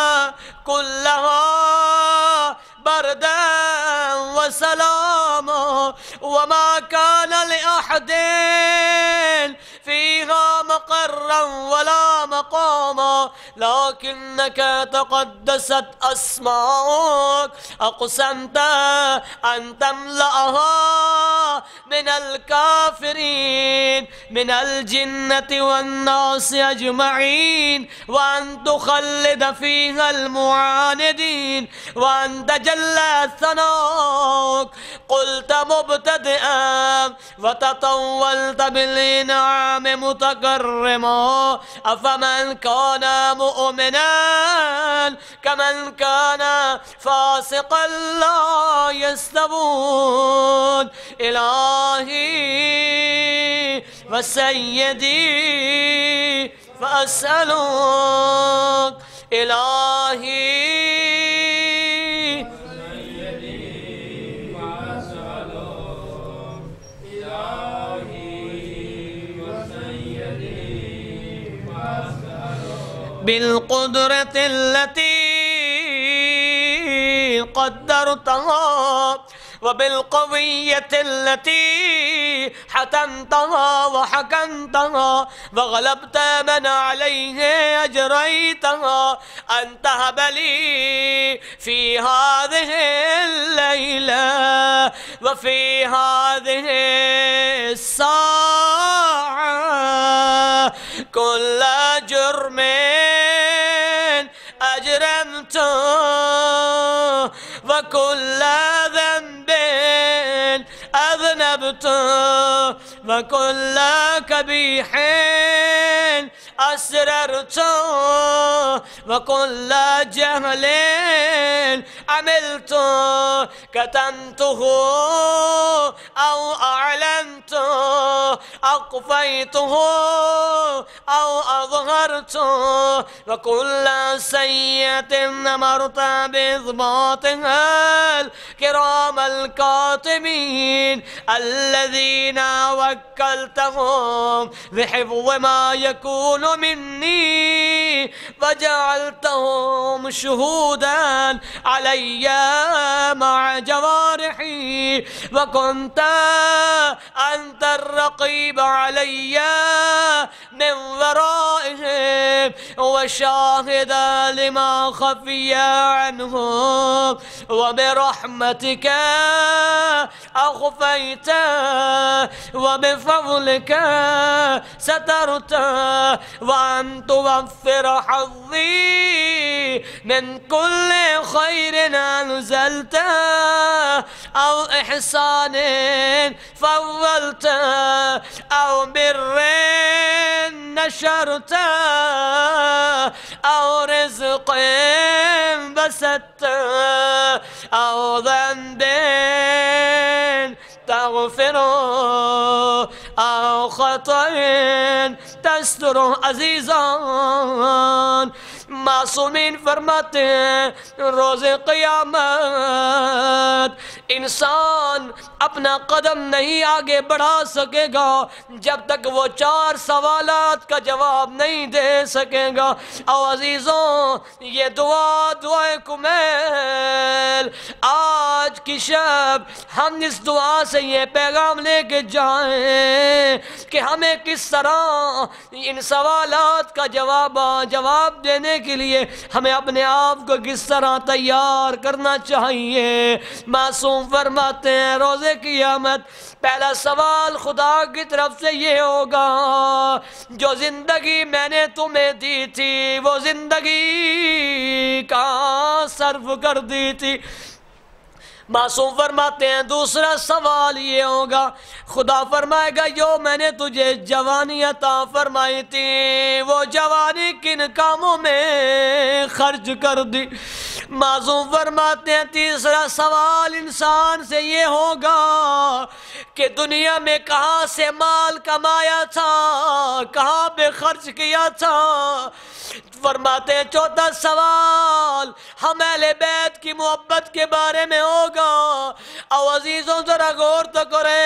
كلها بردا وسلاما وما كان لأحد فيها مقرا ولا مقاما لكنك تقدست أسماؤك أقسمت أن تملأها من الكافرين من الجنة والناس أجمعين وأن تخلد فيها المعاندين وأن تجلى ثناؤك. قلت مبتدئا وتطولت بالإنعام متكرما أفمن كان مؤمنا كمن كان فاسقا لا يستوون. إلهي وسيدي فأسألك إلهي بالقدرة التي قدرتها وبالقوية التي حتمتها وحكمتها وغلبت من عليه أجريتها أن تهب لي في هذه الليلة وفي هذه الساعة كل جرم أجرمته وكل ذنب أذنبته وكل قبيح أسررته وكل جهل عملته كتمته أو أعلنته أخفيته أو أظهرته وكل سيئة أمرت بإثباتها الكرام الكاتبين الذين وكلتهم بحفظ ما يكون مني وجعلتهم شهودا علي مع جوارحي وكنت أنت الرقيب علي من ورائهم وشاهدا لما خفي عنهم وبرحمتك أخفيت وبفضلك سترت وأن توفر حظي من كل خير أنزلت أو إحسان فضلت أو بر نشرت أو رزق بسطت أو ذنب تغفر أو خطأ تستر. عزیزان معصومین فرماتے ہیں روز قیامت انسان اپنا قدم نہیں آگے بڑھا سکے گا جب تک وہ چار سوالات کا جواب نہیں دے سکے گا. او عزیزوں یہ دعا دعائے کمیل آج کی شب ہم اس دعا سے یہ پیغام لے کے جائیں کہ ہمیں کس طرح ان سوالات کا جواب جواب دینے کے لیے ہمیں اپنے آپ کو کس طرح تیار کرنا چاہیے. معصوم فرماتے ہیں روز قیامت پہلا سوال خدا کی طرف سے یہ ہوگا جو زندگی میں نے تمہیں دی تھی وہ زندگی کہاں صرف کر دی تھی. معصوم فرماتے ہیں دوسرا سوال یہ ہوگا خدا فرمائے گا جو میں نے تجھے جوانی عطا فرمائی تھی وہ جوانی کن کاموں میں خرچ کر دی. معصوم فرماتے ہیں تیسرا سوال انسان سے یہ ہوگا کہ دنیا میں کہاں سے مال کمایا تھا کہاں پہ خرچ کیا تھا. فرماتے ہیں چوتھا سوال ہم اہل بیت کی محبت کے بارے میں ہوگا. او عزیزوں ذرا غور تو کرے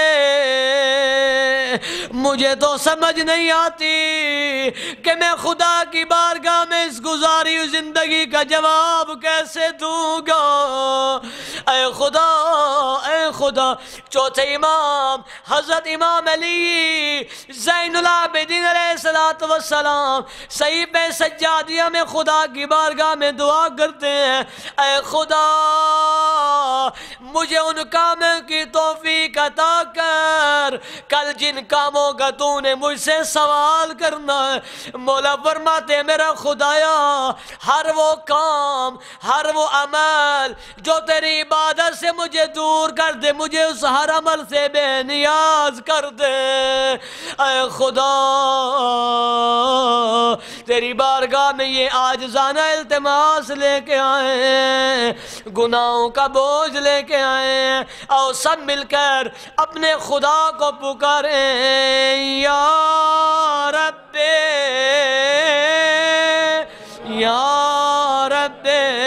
مجھے تو سمجھ نہیں آتی کہ میں خدا کی بارگاہ میں اس گزاری ہوئی زندگی کا جواب کیسے دوں گا. اے خدا اے خدا. چوتھے امام حضرت امام علی زین العابدین علیہ السلام صحیفہ سجادیہ میں خدا کی بارگاہ میں دعا کرتے ہیں اے خدا مجھے ان کاموں کی توفیق عطا کر کل جن کاموں کا تو نے مجھ سے سوال کرنا ہے. مولا فرماتے ہیں میرا خدایا ہر وہ کام ہر وہ عمل جو تیری عبادت سے مجھے دور کر دے مجھے اس ہر عمل سے بے نیاز کر دے. اے خدا تیری بارگاہ میں یہ عاجزانہ التماس لے کے آئے ہیں گناہوں کا بوجھ لے کے آئے ہیں. اور سب مل کر اپنے خدا کو پکاریں یا رب یا رب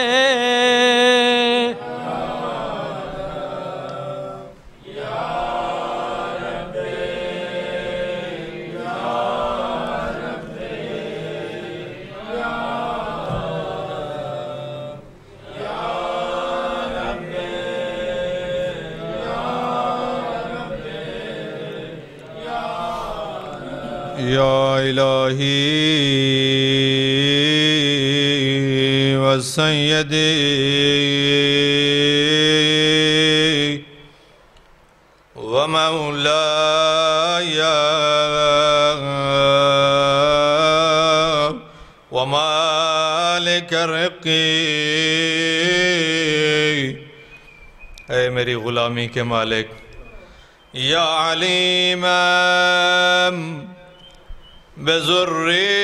یا الہی و سیدی و مولائی و مالک رقی. اے میری غلامی کے مالک یا علیم بذری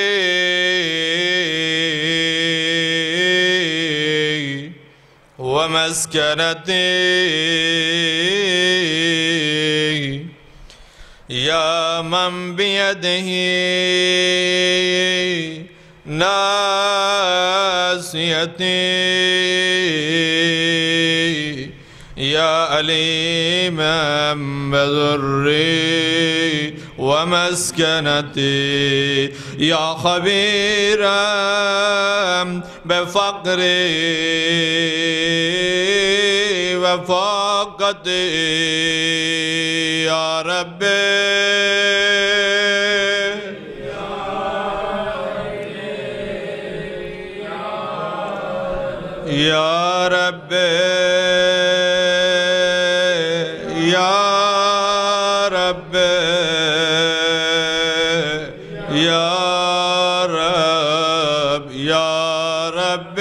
ومسکنتی یا من بیدہ ناسیتی یا علیم بذری ومسکنتی یا خبیرم بفقری وفاقتی یا رب یا رب یا رب یا رب یا رب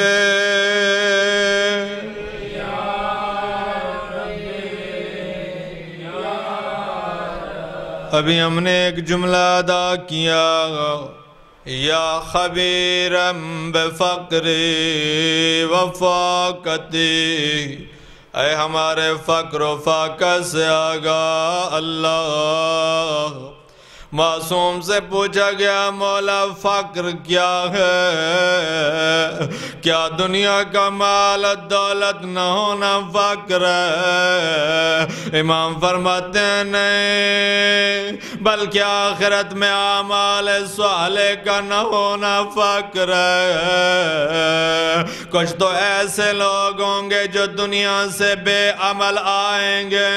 ابھی ہم نے ایک جملہ ادا کیا یا خبیرم بفقری وفاقتی، اے ہمارے فقر و فاقہ سے آگاہ اللہ۔ معصوم سے پوچھا گیا مولا فقر کیا ہے؟ کیا دنیا کا مال دولت نہ ہونا فقر ہے؟ امام فرماتے ہیں نہیں، بلکہ آخرت میں اعمال صالح کا نہ ہونا فقر ہے۔ کچھ تو ایسے لوگ ہوں گے جو دنیا سے بے عمل آئیں گے،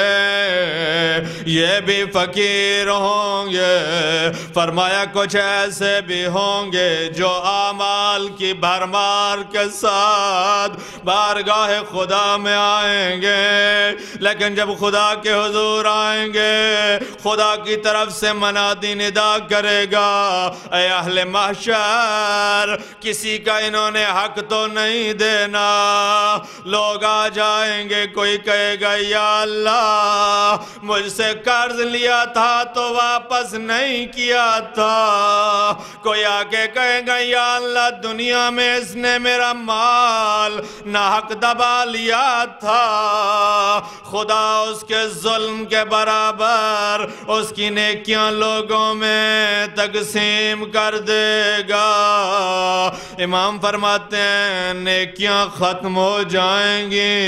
یہ بھی فقیر ہوں گے۔ فرمایا کچھ ایسے بھی ہوں گے جو اعمال کی بھرمار کے ساتھ بارگاہ خدا میں آئیں گے، لیکن جب خدا کے حضور آئیں گے خدا کی طرف سے منادی ندا کرے گا، اے اہل محشر کسی کا انہوں نے حق تو نہیں دینا۔ لوگ آ جائیں گے، کوئی کہے گا یا اللہ مجھ سے قرض لیا تھا تو واپس نہیں کیا تھا، کوئی آگے کہے گا یا اللہ دنیا میں اس نے میرا مال ناحق دبا لیا تھا، خدا اس کے ظلم کے برابر اس کی نیکیاں لوگوں میں تقسیم کر دے گا۔ امام فرماتے ہیں نیکیاں ختم ہو جائیں گی،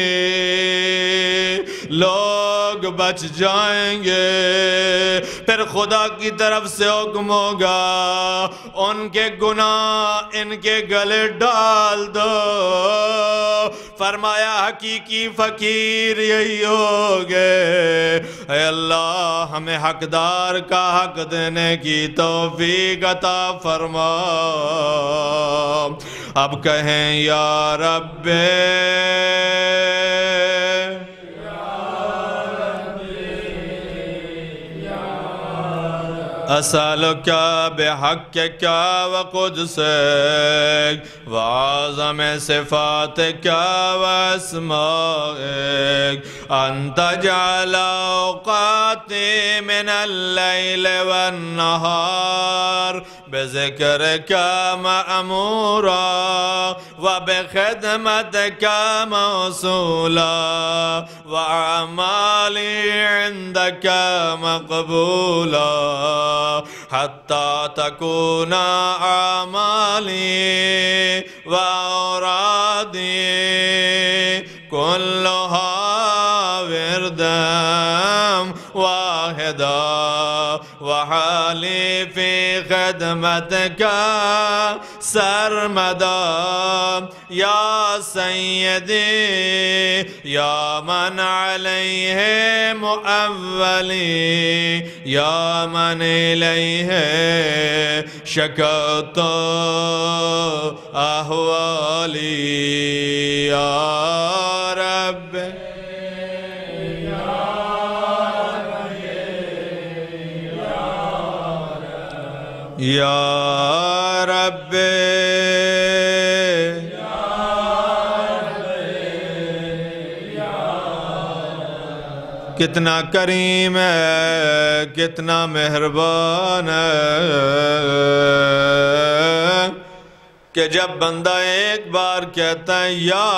لوگ بچ جائیں گے، پھر خدا کی طرف سے حکم ہوگا ان کے گناہ ان کے گلے ڈال دو۔ فرمایا حقیقی فقیر یہی ہوگے، اے اللہ ہمیں حقدار کا حق دینے کی توفیق عطا فرما۔ اب کہیں یا رب أسألك بحقك وقدسك وعظم صفاتك واسمائك أن تجعل أوقاتي من الليل والنهار بذكرك مأمورا وبخدمتك موصولا وأعمالي عندك مقبولا حتى تكون أعمالي وأورادي كلها وردا واحدا وحالي في خدمتك سرمدا يا سيدي يا من عليه مؤولي يا من إليه شكوت أهوالي يا رب یا رب کتنا کریم ہے، کتنا مہربان ہے کہ جب بندہ ایک بار کہتا ہے یا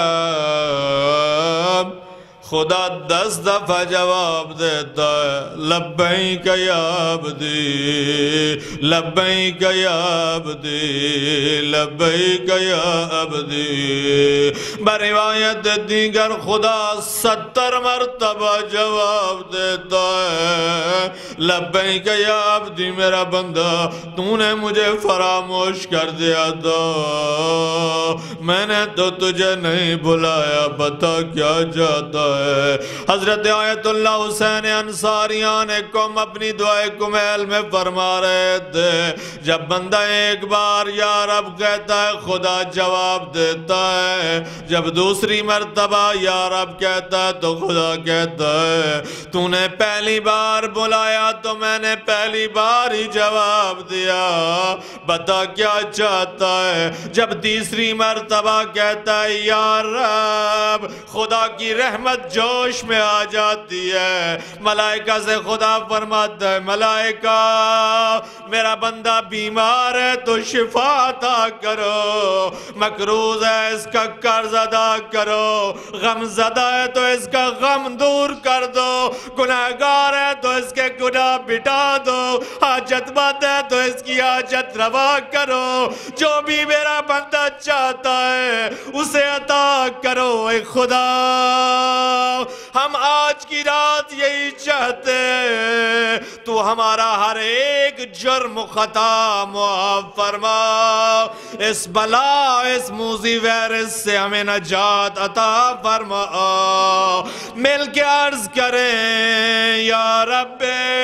رب خدا دس دفعہ جواب دیتا ہے لبیک یا عبدی لبیک یا عبدی لبیک یا عبدی۔ بروایت دیگر خدا ستر مرتبہ جواب دیتا ہے لبیک یا عبدی میرا بندہ تو نے مجھے فراموش کر دیا تھا، میں نے تو تجھے نہیں بلایا، بتا کیا جاتا ہے۔ حضرت آیت اللہ حسین انصاریان کم اپنی دعائے کمیل میں فرما رہے تھے جب بندہ ایک بار یا رب کہتا ہے خدا جواب دیتا ہے، جب دوسری مرتبہ یا رب کہتا ہے تو خدا کہتا ہے تو نے پہلی بار بلا بلایا تو میں نے پہلی بار ہی جواب دیا، بتا کیا چاہتا ہے؟ جب تیسری مرتبہ کہتا ہے یا رب، خدا کی رحمت جوش میں آ جاتی ہے۔ ملائکہ سے خدا فرماتا ہے ملائکہ میرا بندہ بیمار ہے تو شفا عطا کرو، مقروض ہے اس کا قرض ادا کرو، غم زدہ ہے تو اس کا غم دور کر دو، گناہگار ہے تو اس کے گناہ بٹا دو، حاجت مند ہے تو اس کی حاجت روا کرو، جو بھی میرا بندہ چاہتا ہے اسے عطا کرو۔ اے خدا ہم آج کی رات یہی چاہتے ہیں، تو ہمارا ہر ایک جرم خطا معاف فرما، اس بلا اس موذی وائرس سے ہمیں نجات عطا فرما۔ مل کے عرض کریں یا رب،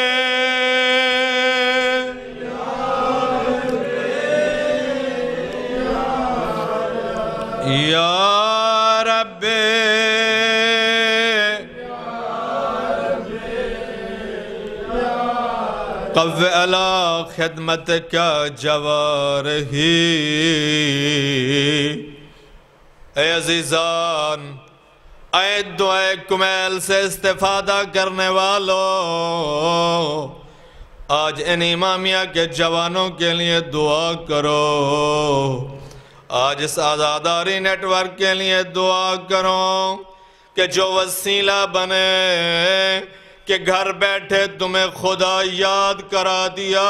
یا رب، قو علی خدمتک جوارحی۔ اے عزیزان، اے دعائے کمیل سے استفادہ کرنے والوں، آج ان امامیہ کے جوانوں کے لیے دعا کرو، آج اس آزاداری نیٹ ورک کے لیے دعا کرو کہ جو وسیلہ بنے کہ گھر بیٹھے تمہیں خدا یاد کرا دیا۔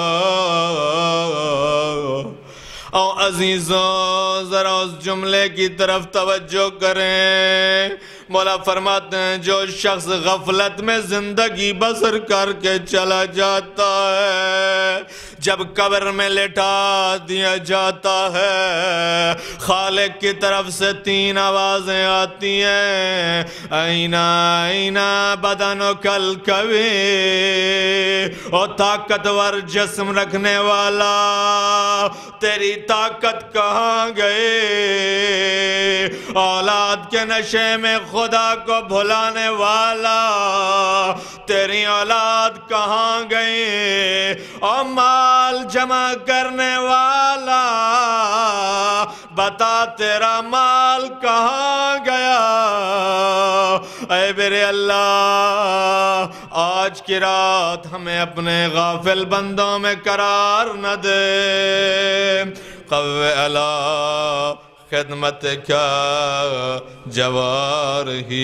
او عزیزوں ذرا اس جملے کی طرف توجہ کریں، مولا فرماتے ہیں جو شخص غفلت میں زندگی بسر کر کے چلا جاتا ہے، جب قبر میں لٹا دیا جاتا ہے، خالق کی طرف سے تین آوازیں آتی ہیں، اینا اینا بدنو کل کبھی، او طاقتور جسم رکھنے والا تیری طاقت کہاں گئے؟ اولاد کے نشے میں خدا کو بھلانے والا تیری اولاد کہاں گئی؟ اور مال جمع کرنے والا بتا تیرا مال کہاں گیا؟ اے میرے اللہ، آج کی رات ہمیں اپنے غافل بندوں میں قرار نہ دے۔ قو علی خدمتک جوارحی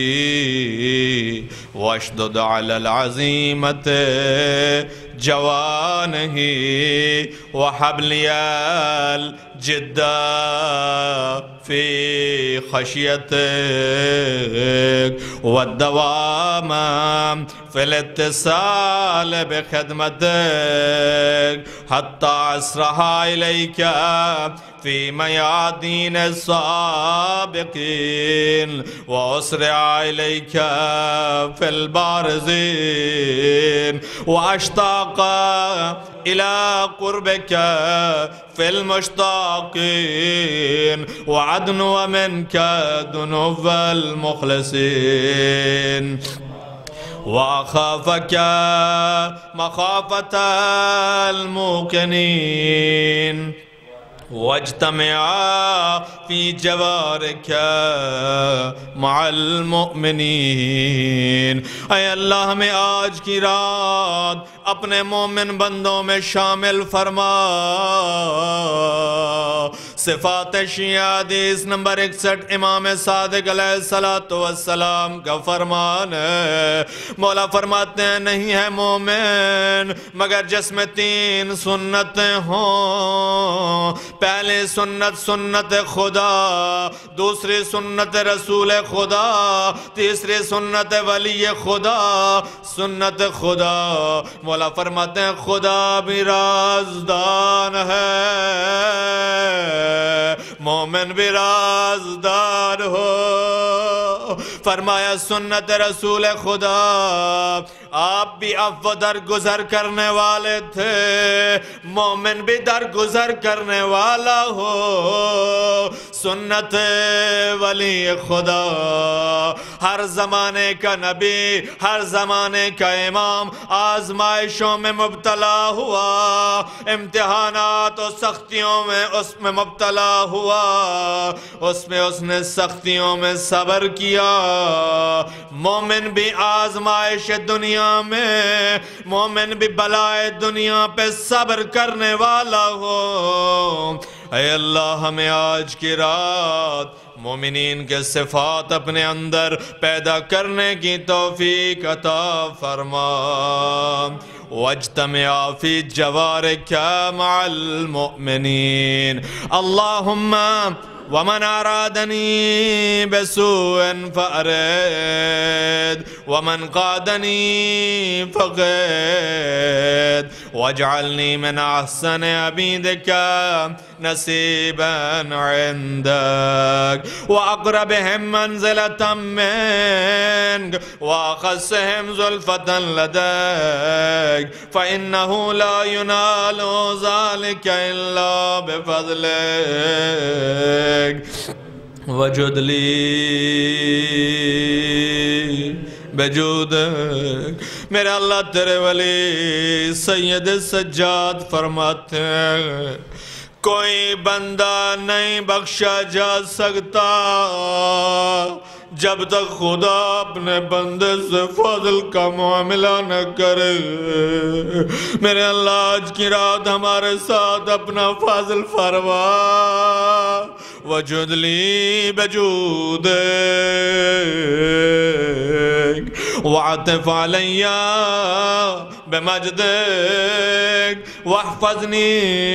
واشدد علی العزیمت جوانحی وحبلی الجد فی خشیتک والدوام فی الاتصال بخدمتک حتی اسرہا الیک فی میادین السابقین واسرع الیک فی البارزین واشتاق الى قربک فی المشتاقین وعدنو منک دنو المخلصین وَأَخَافَكَ مَخَافَةَ الْمُوقِنِينَ واجتمعا فی جوارک مع المؤمنین۔ اے اللہ ہمیں آج کی رات اپنے مومن بندوں میں شامل فرما۔ صفات شیعہ حدیث نمبر اکسٹھ امام صادق علیہ السلام کا فرمان ہے، مولا فرماتے ہیں نہیں ہے مومن مگر جس میں تین سنتیں ہوں، پہلی سنت سنت خدا، دوسری سنت رسول خدا، تیسری سنت ولی خدا سنت خدا۔ مولا فرماتے ہیں خدا بھی رازدان ہے، مومن بھی رازدار ہو۔ فرمایا سنت رسول خدا، آپ بھی عفو درگزر کرنے والے تھے، مومن بھی درگزر کرنے والا ہو۔ سنت ولی خدا، ہر زمانے کا نبی، ہر زمانے کا امام آزمائشوں میں مبتلا ہوا، امتحانات و سختیوں میں اس میں مبتلا ہوا، اس میں اس نے سختیوں میں صبر کیا۔ مومن بھی آزمائش دنیا میں، مومن بھی بلائے دنیا پہ صبر کرنے والا ہو۔ اے اللہ ہمیں آج کی رات مومنین کے صفات اپنے اندر پیدا کرنے کی توفیق عطا فرما۔ واجتمع فی جوارک مع المؤمنین۔ اللہم ومن ارادنی بسوء فأرد ومن قادنی فقد واجعلنی من احسن عبیدک نصیبا عندک واقربهم منزلة منک واخصهم زلفة لدیک فإنه لا ينال ذلك إلا بفضلک وجد لی بجودک۔ میرے اللہ تیرے ولی سید سجاد فرماتے ہیں کوئی بندہ نہیں بخشا جا سکتا جب تک خدا اپنے بندے سے فضل کا معاملہ نہ کرے۔ میرے اللہ آج کی رات ہمارے ساتھ اپنا فضل فرما۔ وجد لی بجودک وعطف علی بمجدک واحفظنی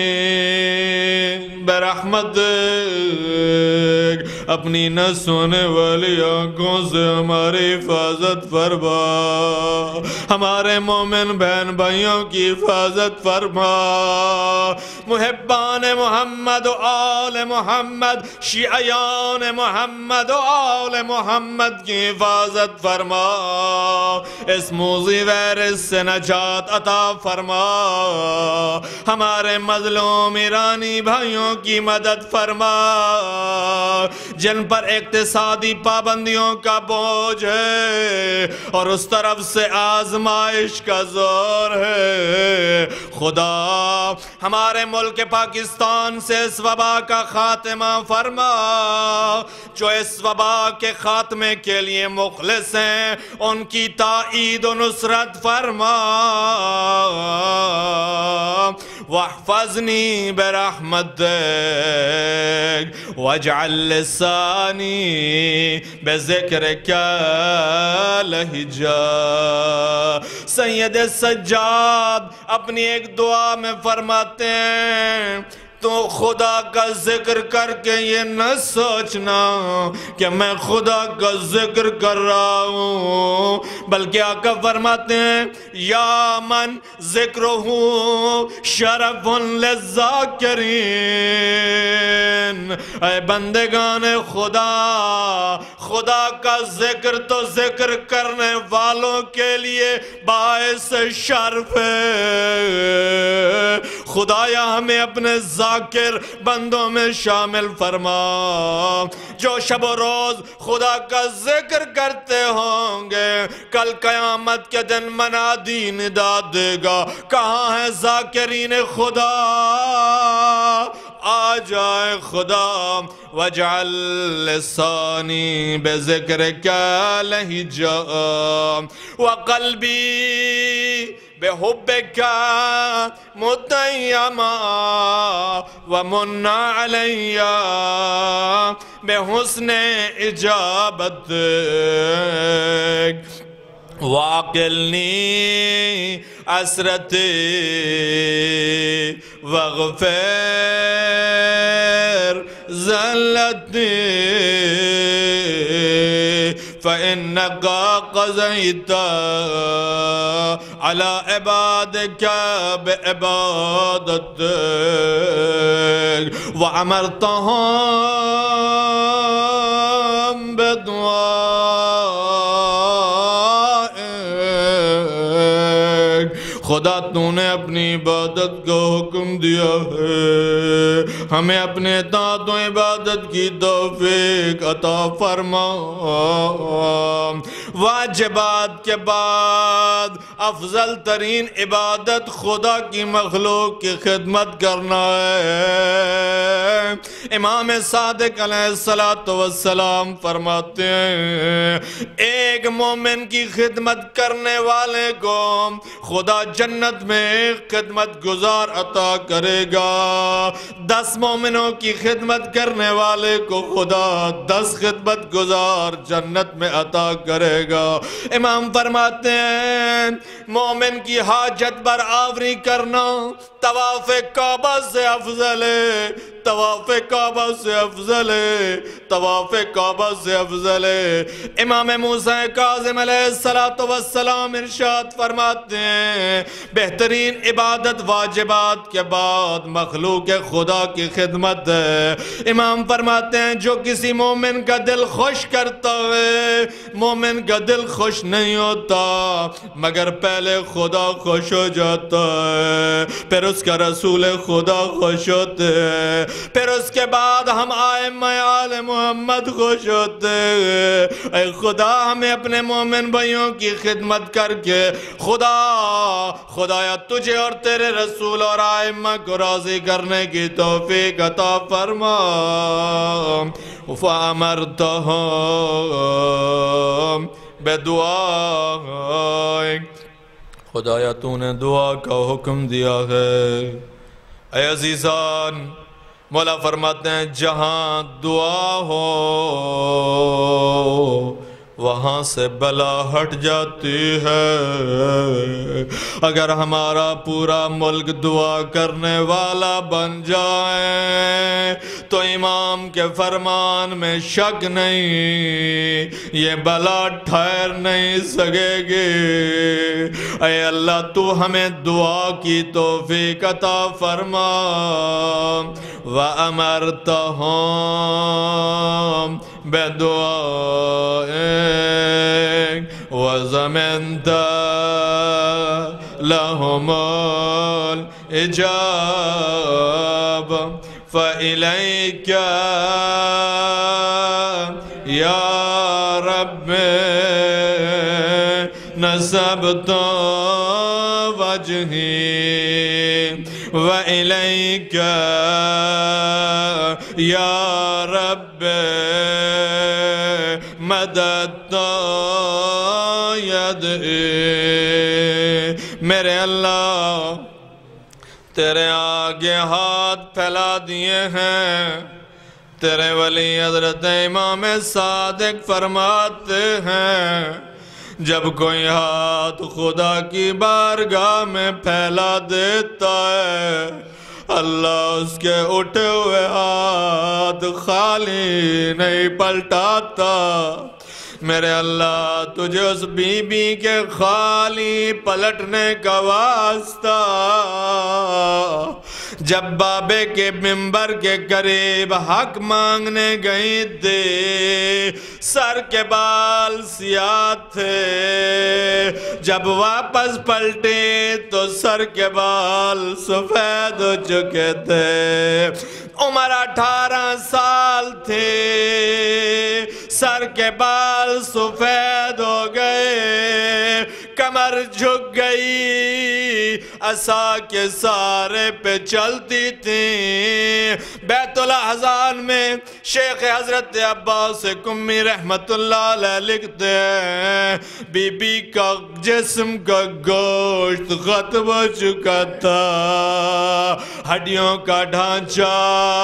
برحمتک۔ اپنی نہ سونے والی آنکھوں سے ہماری حفاظت فرما، ہمارے مومن بہن بھائیوں کی حفاظت فرما، محبان محمد و آل محمد، شیعیان محمد و آل محمد کی حفاظت فرما، اس موذی وائرس سے نجات عطا فرما، ہمارے مظلوم ایرانی بھائیوں کی مدد فرما جن پر اقتصادی پابندیوں کا بوجھ ہے اور اس طرف سے آزمائش کا زور ہے۔ خدا ہمارے ملک پاکستان سے اس وبا کا خاتمہ فرما، جو اس وبا کے خاتمے کے لیے مخلص ہیں ان کی تائید و نصرت فرما۔ واحفظنی برحمتک واجعل لسانی بذکرک لہجا۔ سید سجاد اپنی ایک دعا میں فرماتے ہیں تو خدا کا ذکر کر کے یہ نہ سوچنا کہ میں خدا کا ذکر کر رہا ہوں، بلکہ آقا فرماتے ہیں یا من ذکرہ شرف للذاکرین۔ اے بندگان خدا، خدا کا ذکر تو ذکر کرنے والوں کے لیے باعث شرف ہے۔ خدایا ہمیں اپنے ذاکر بندوں میں شامل فرما، جو شب و روز خدا کا ذکر کرتے ہوں گے، کل قیامت کے دن منادی ندا دے گا کہاں ہے ذاکرین خدا؟ آ جائے خدا۔ وجعل لسانی بذکرک لہجا وقلبی بحبک متیما ومن علی بحسن اجابتک واقلنی عسرتی واغفر زلتی فإنك قضيت على عبادك بعبادتك وأمرتهم بدعاء خدا تو نے اپنی عبادت کا حکم دیا ہے، ہمیں اپنے اطاعت و عبادت کی توفیق عطا فرما۔ واجبات کے بعد افضل ترین عبادت خدا کی مخلوق کی خدمت کرنا ہے۔ امام صادق علیہ السلام فرماتے ہیں ایک مومن کی خدمت کرنے والے کو خدا جنت میں ایک خدمت گزار عطا کرے گا، دس مومنوں کی خدمت کرنے والے کو خدا دس خدمت گزار جنت میں عطا کرے گا۔ امام فرماتے ہیں مومن کی حاجت برآوری کرنا طواف کعبہ سے افضل ہے، طواف کعبہ سے افضل ہے، طواف کعبہ سے افضل ہے۔ امام موسیٰ کاظم علیہ السلام ارشاد فرماتے ہیں بہترین عبادت واجبات کے بعد مخلوق خدا کی خدمت ہے۔ امام فرماتے ہیں جو کسی مومن کا دل خوش کرتا ہے، مومن کا دل خوش نہیں ہوتا مگر پہلے خدا خوش ہو جاتا ہے، پھر اس کا رسول خدا خوش ہوتے ہیں، پھر اس کے بعد ہم ائمہ آل محمد خوش ہوتے ہیں۔ اے خدا ہمیں اپنے مومن بھائیوں کی خدمت کر کے خدا خدایا تجھے اور تیرے رسول اور ائمہ کو راضی کرنے کی توفیق عطا فرما۔ فَأَمَرْتَهُمْ بِدُعَائِكَ، خدایا تو نے دعا کا حکم دیا ہے۔ اے عزیزان، مولا فرماتے ہیں جہاں دعا ہو وہاں سے بلا ہٹ جاتی ہے۔ اگر ہمارا پورا ملک دعا کرنے والا بن جائے تو امام کے فرمان میں شک نہیں، یہ بلا ٹھہر نہیں سکے گی۔ اے اللہ تو ہمیں دعا کی توفیق عطا فرما۔ وَأَمَرْتَهُمْ بِدُعَائِكَ وَزَمَنْتَ لَهُمُ الْإِجَابَ فَإِلَيْكَ يَا رَبِّ نَسَبْتُ وَجْهِي وَإِلَيْكَ یا رب مدد یدئی۔ میرے اللہ تیرے آگے ہاتھ پھیلا دیے ہیں، تیرے ولی حضرت امام صادق فرماتے ہیں جب کوئی ہاتھ خدا کی بارگاہ میں پھیلا دیتا ہے اللہ اس کے اٹھے ہوئے ہاتھ خالی نہیں پلٹاتا۔ میرے اللہ تجھے اس بی بی کے خالی پلٹنے کا واسطہ، جب بابے کے منبر کے قریب حق مانگنے گئی تھی سر کے بال سیاہ تھے، جب واپس پلٹے تو سر کے بال سفید ہو چکے تھے، عمر اٹھارہ سال تھے، سر کے بال سفید ہو گئے، کمر جھک گئی، عصا کے سارے پہ چلتی تھی۔ بیت الاحزان میں شیخ حضرت عباس قمی رحمت اللہ علیہ لکھتے ہیں بی بی کا جسم کا گوشت ختم ہو چکا تھا، ہڈیوں کا ڈھانچہ،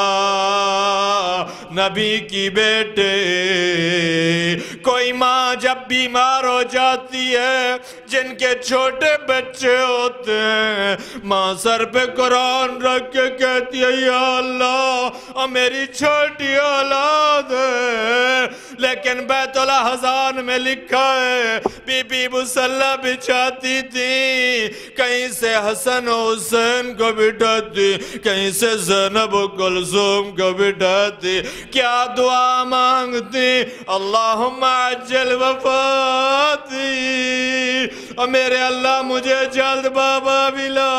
نبی کی بیٹے۔ کوئی ماں جب بیمار ہو جاتی ہے، جن کے چھوٹے بچے ہوتے ہیں، ماں سر پہ قرآن رکھ کے کہتی ہے یا اللہ اور میری چھوٹی اولاد ہے، لیکن بیت الاحزان میں لکھا ہے بی بی مصلی بچھاتی تھی، کہیں سے حسن و حسین کو بٹھاتی، کہیں سے زینب و کلثوم کو بٹھاتی، کیا دعا مانگتی؟ اللہم عجل وفاتی، اور میرے اللہ مجھے جلد باب واویلا۔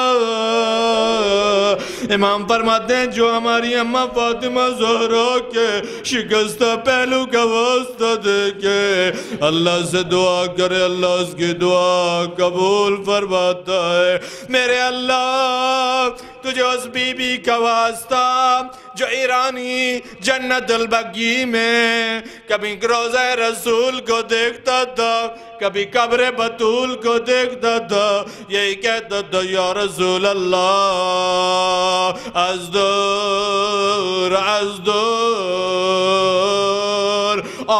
امام فرماتے ہیں جو ہماری اماں فاطمہ زہرا کے شکستہ پہلو کا واسطہ دے کے اللہ سے دعا کرے، اللہ اس کی دعا قبول فرماتا ہے۔ میرے اللہ تجھے اس بی بی کا واسطہ جو ایرانی جنت البقیع میں کبھی روضہ رسول کو دیکھتا تھا، کبھی قبر بطول کو دیکھتا تھا، یہی کہتا تھا یا رسول اللہ از دور از دور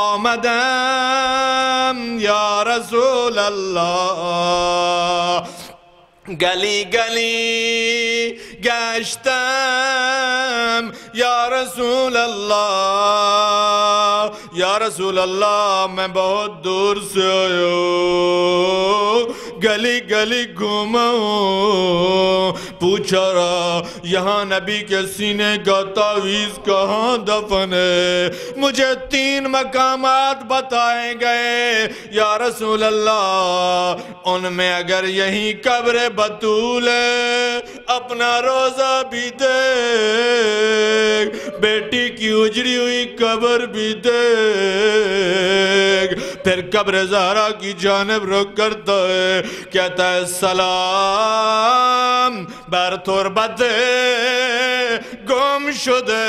آمدم یا رسول اللہ، گلی گلی گشتم یا رسول اللہ، یا رسول اللہ میں بہت دور سے آیا ہوں، گلی گلی گھوما ہوں، پوچھا رہا یہاں نبی کے سینے کا تعویذ کہاں دفن ہے؟ مجھے تین مقامات بتائے گئے یا رسول اللہ، ان میں اگر یہیں قبر بطول ہے اپنا روزہ بھی دیکھ، بیٹی کی اجڑی ہوئی قبر بھی دیکھ، پھر قبر زہرا کی جانب رخ کرتا ہے، کہتا ہے سلام بر تربت گم شده،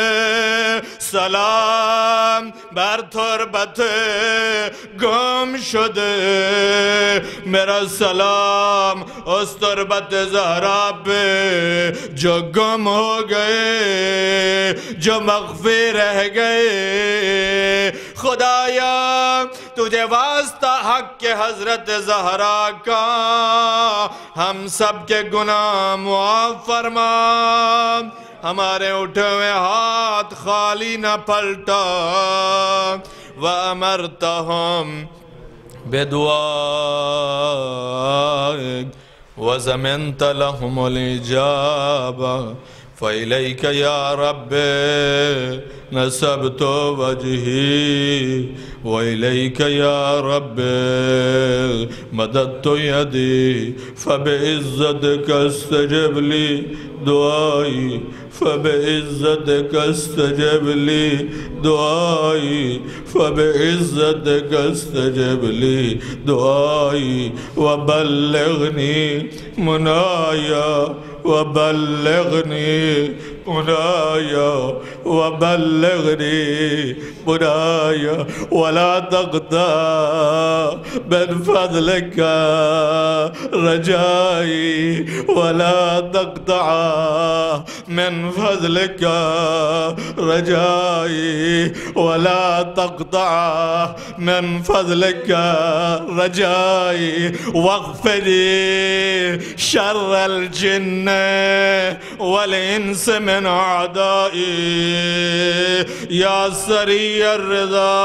سلام بر تربت گم شده، میرا سلام اس تربت زہرا پہ جو گم ہو گئے، جو مخفی رہ گئے، خدایا تجھے واسطہ حق کے حضرت زہرا کا ہم سب کے گناہ معاف فرما، ہمارے اٹھے ہوئے ہاتھ خالی نہ پلٹا، وَأَمَرْتَهُمْ بِدُعَائِكَ وَزَمِنْتَ لَهُمُ الْإِجَابَةَ فَإِلَيْكَ يَا رَبِّ نَسَبْتُ وَجْهِي وَإِلَيْكَ يَا رَبِّ مَدَدْتُ يَدِي فَبِعِزَّتِكَ اسْتَجِبْ لِي دعائي فَبِعِزَّتِكَ اسْتَجِبْ لِي دعائي فَبِعِزَّتِكَ اسْتَجِبْ لِي دعائي وَبَلِّغْنِي مُنَايَا وَبَلِّغْنِي منايا وبلغني منايا ولا تقطع من فضلك رجائي ولا تقطع من فضلك رجائي ولا تقطع من فضلك رجائي واغفري شر الجن والإنس من أعدائي يا سريع الرضا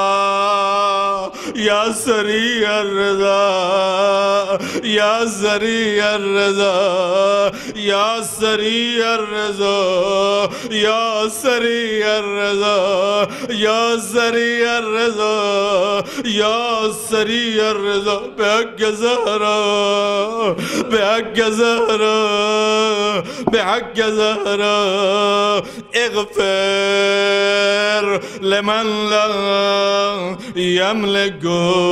يا سريع الرضا يا سريع الرضا يا سريع الرضا يا سريع الرضا يا سريع الرضا يا سريع الرضا بحق زهرا بحق زهرا بحق زهرا اغفر لمن لا يملك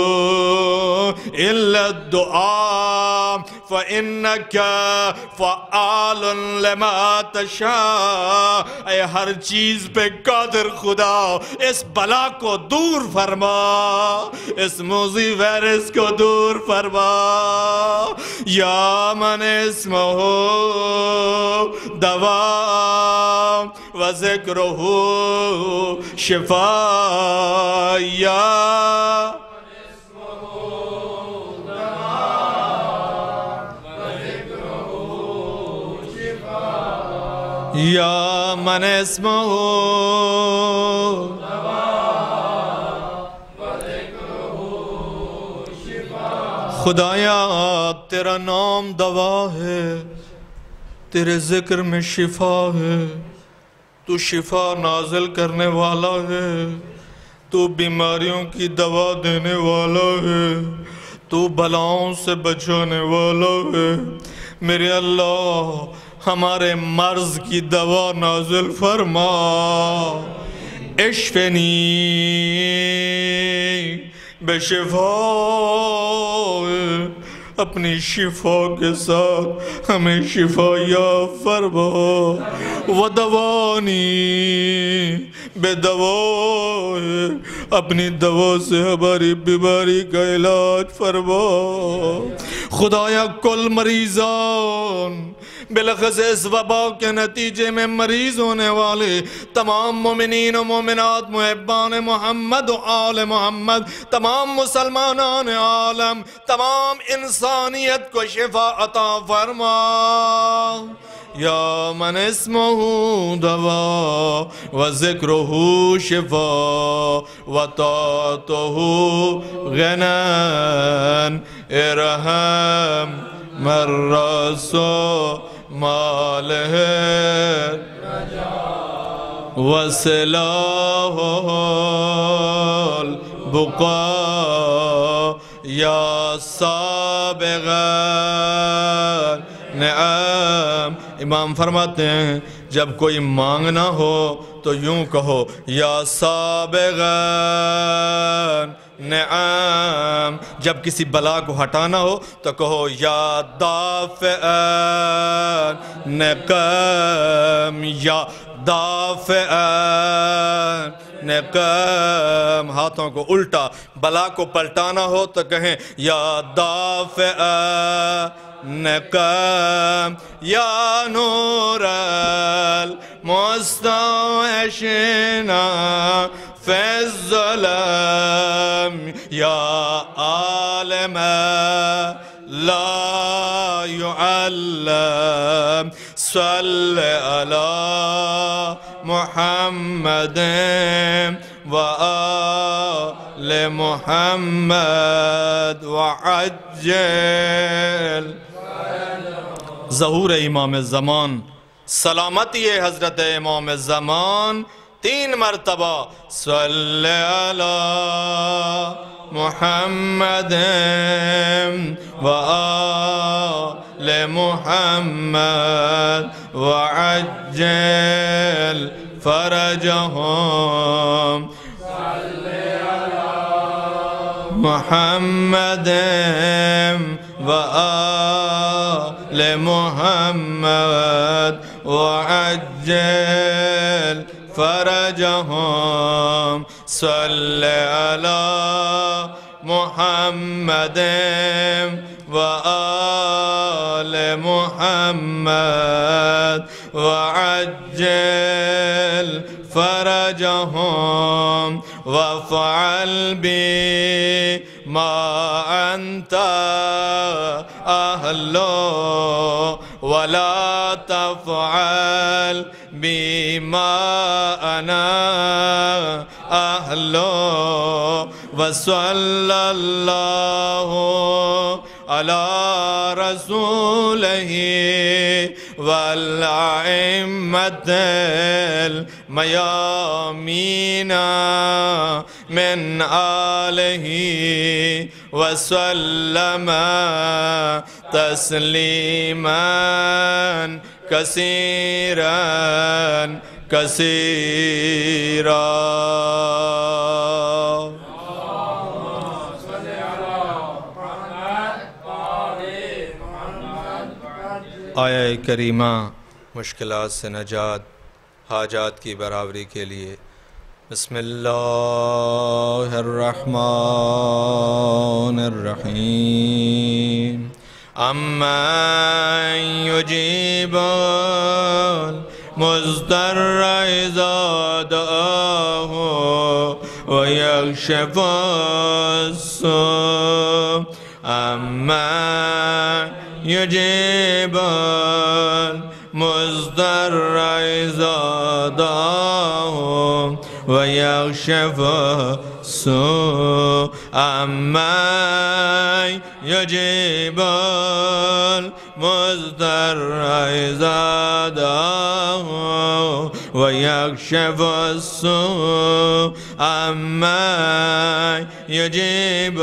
إلا الدعاء فإنك فعال لما تشاء، اے ہر چیز پہ قادر خدا اس بلا کو دور فرما، اس موذی وائرس کو دور فرما، یا من اسمہ دوا وذکرہ شفا، یا یا من اسمہ خدایا تیرا نام دوا ہے، تیرے ذکر میں شفا ہے، تو شفا نازل کرنے والا ہے، تو بیماریوں کی دوا دینے والا ہے، تو تو بلاؤں سے بچانے والا ہے۔ میرے اللہ ہمارے مرض کی دوا نازل فرما۔ اشفنی بشفا، اپنی شفا کے ساتھ ہمیں شفا یا فرما۔ ودوانی بے دوا، اپنی دوا سے ہماری بیماری کا علاج فرما۔ خدایا کل مریضان بلخص اس وبا کے نتیجے میں مریض ہونے والے تمام مومنین و مومنات، محبان محمد و آل محمد، تمام مسلمانان عالم، تمام انسانیت کو شفا عطا فرما۔ یا من اسمہ دوا و ذکرہ شفا و طاعتہ غنان، ارحم من رسو مالہ وسلاہ البقاء یا سابغ نعم۔ امام فرماتے ہیں جب کوئی مانگنا ہو تو یوں کہو یا سابغ نعم، جب کسی بلا کو ہٹانا ہو تو کہو یا دافع نقم، یا دافع نقم۔ ہاتھوں کو الٹا، بلا کو پلٹانا ہو تو کہیں یا دافع نقم، یا نور المستعشنا فی الظلم، یا عالم لا يعلم، صل علی محمد وآل محمد وعجل ظہور امام زمان۔ سلامتی حضرت امام زمان تین مرتبہ صلی علی محمد وآل محمد وعجل فرجهم، محمد وآل محمد وعجل فرجهم، صل على محمد وآل محمد وعجل فرجهم، وافعل بي ما أنت أهله ولا تفعل بما أنا أهله، وصلى الله على رسوله والأئمة الميامين من آله وسلم تسليما كثيرا كثيرا۔ آیہ کریمہ مشکلات سے نجات، حاجات کی برابری کے لیے۔ بسم اللہ الرحمن الرحیم۔ امن یجیب المضطر اذا دعاہ ویکشف السوء، امن یجیب المضطر اذا دعاہ ويكشف السوء عمن يجيب المضطر إذا دعاه ويكشف السوء عمن يجيب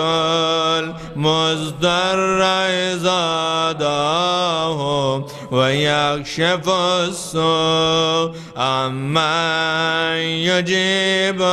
المضطر إذا دعاه ويكشف السوء عمن يجيب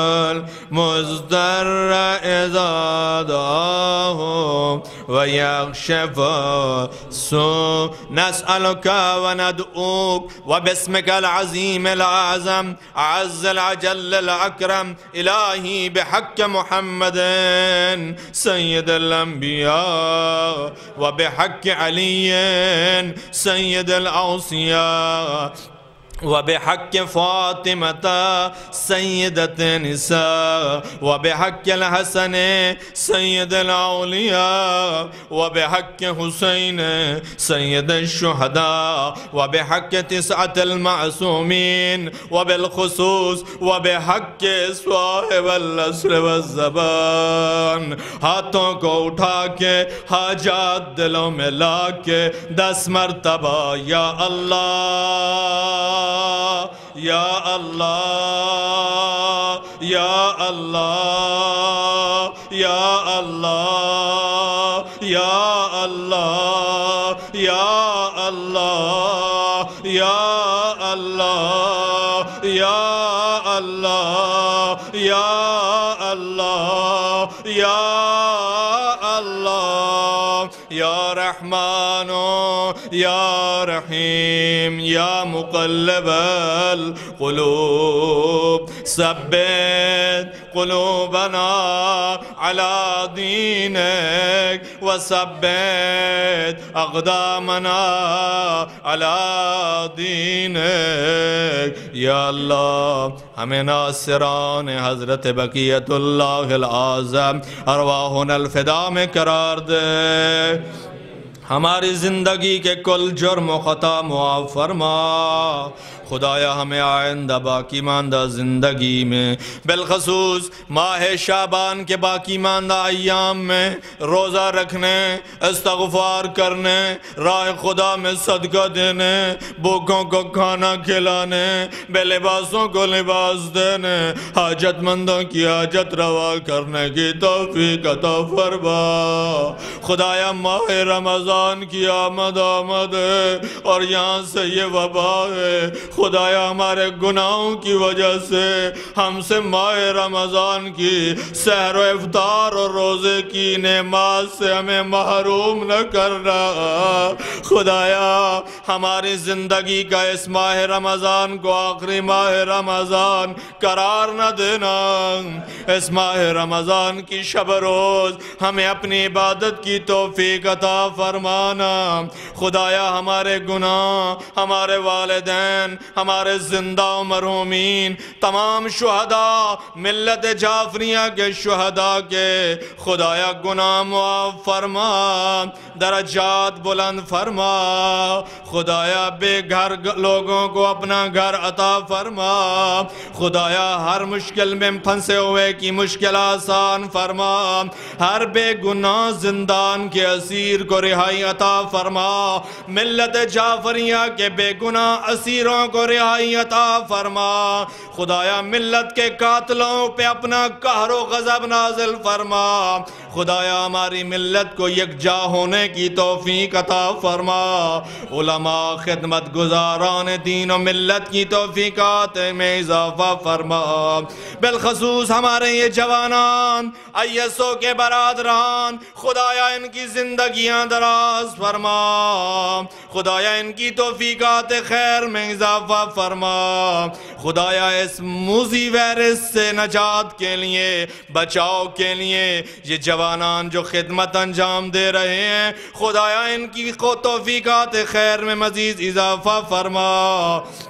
المضطر إذا دعاه ويكشف السوء نسألك وندعوك وباسمك العظيم الأعظم أعز العجل الأكرم إلهي بحق محمد سيد الأنبياء وبحق علي سيد الأوصياء وبحق فاطمة سيدة النساء وبحق الحسن سيد الأولياء وبحق حسين سيد الشهداء وبحق تسعة المعصومين وبالخصوص وبحق صاحب العصر والزمان ہاتھوں کو اٹھا کے حاجات دلوں میں لا کے دس مرتبہ یا اللہ یا اللہ یا اللہ یا اللہ یا اللہ یا اللہ یا اللہ یا اللہ یا اللہ یا اللہ یا رحمان یا رحیم یا مقلب القلوب ثبت قلوبنا على دينك وثبت أقدامنا على دينك یا اللہ ہمیں ناصران حضرت بقیت اللہ العظم ارواحنا الفدا میں قرار دے ہماری زندگی کے کل جرم و خطا معاف فرما خدایا ہمیں آئندہ باقی ماندہ زندگی میں بالخصوص ماہ شعبان کے باقی ماندہ ایام میں روزہ رکھنے استغفار کرنے راہ خدا میں صدقہ دینے بھوکوں کو کھانا کھلانے بے لباسوں کو لباس دینے حاجت مندوں کی حاجت روا کرنے کی توفیق عطا فرما خدایا ماہ رمضان کی آمد آمد ہے اور یہاں سے یہ وبا ہے خدایا ہمارے گناہوں کی وجہ سے ہم سے ماہ رمضان کی سحر و افطار اور روزے کی نعمات سے ہمیں محروم نہ کرنا خدایا ہماری زندگی کا اس ماہ رمضان کو آخری ماہ رمضان قرار نہ دینا اس ماہ رمضان کی شب روز ہمیں اپنی عبادت کی توفیق عطا فرمانا خدایا ہمارے گناہ ہمارے والدین ہمارے زندہ و مرحومین تمام شہداء ملت جعفریہ کے شہداء کے خدایا گناہ معاف فرما درجات بلند فرما خدایا بے گھر لوگوں کو اپنا گھر عطا فرما خدایا ہر مشکل میں پھنسے ہوئے کی مشکل آسان فرما ہر بے گناہ زندان کے اسیر کو رہائی عطا فرما ملت جعفریہ کے بے گناہ اسیروں کو رہائی عطا فرما خدایا ملت کے قاتلوں پہ اپنا قہر و غضب نازل فرما خدایا ہماری ملت کو یکجا ہونے کی توفیق عطا فرما علماء خدمت گزاران دین و ملت کی توفیقات میں اضافہ فرما بالخصوص ہمارے یہ جوانان ایسو کے برادران خدایا ان کی زندگیاں دراز فرما خدایا ان کی توفیقات خیر میں اضافہ فرما خدایا اس موذی وائرس سے نجات کے لیے بچاؤ کے لیے یہ جوانان جو خدمت انجام دے رہے ہیں خدایا ان کی توفیقات خیر میں مزید اضافہ فرما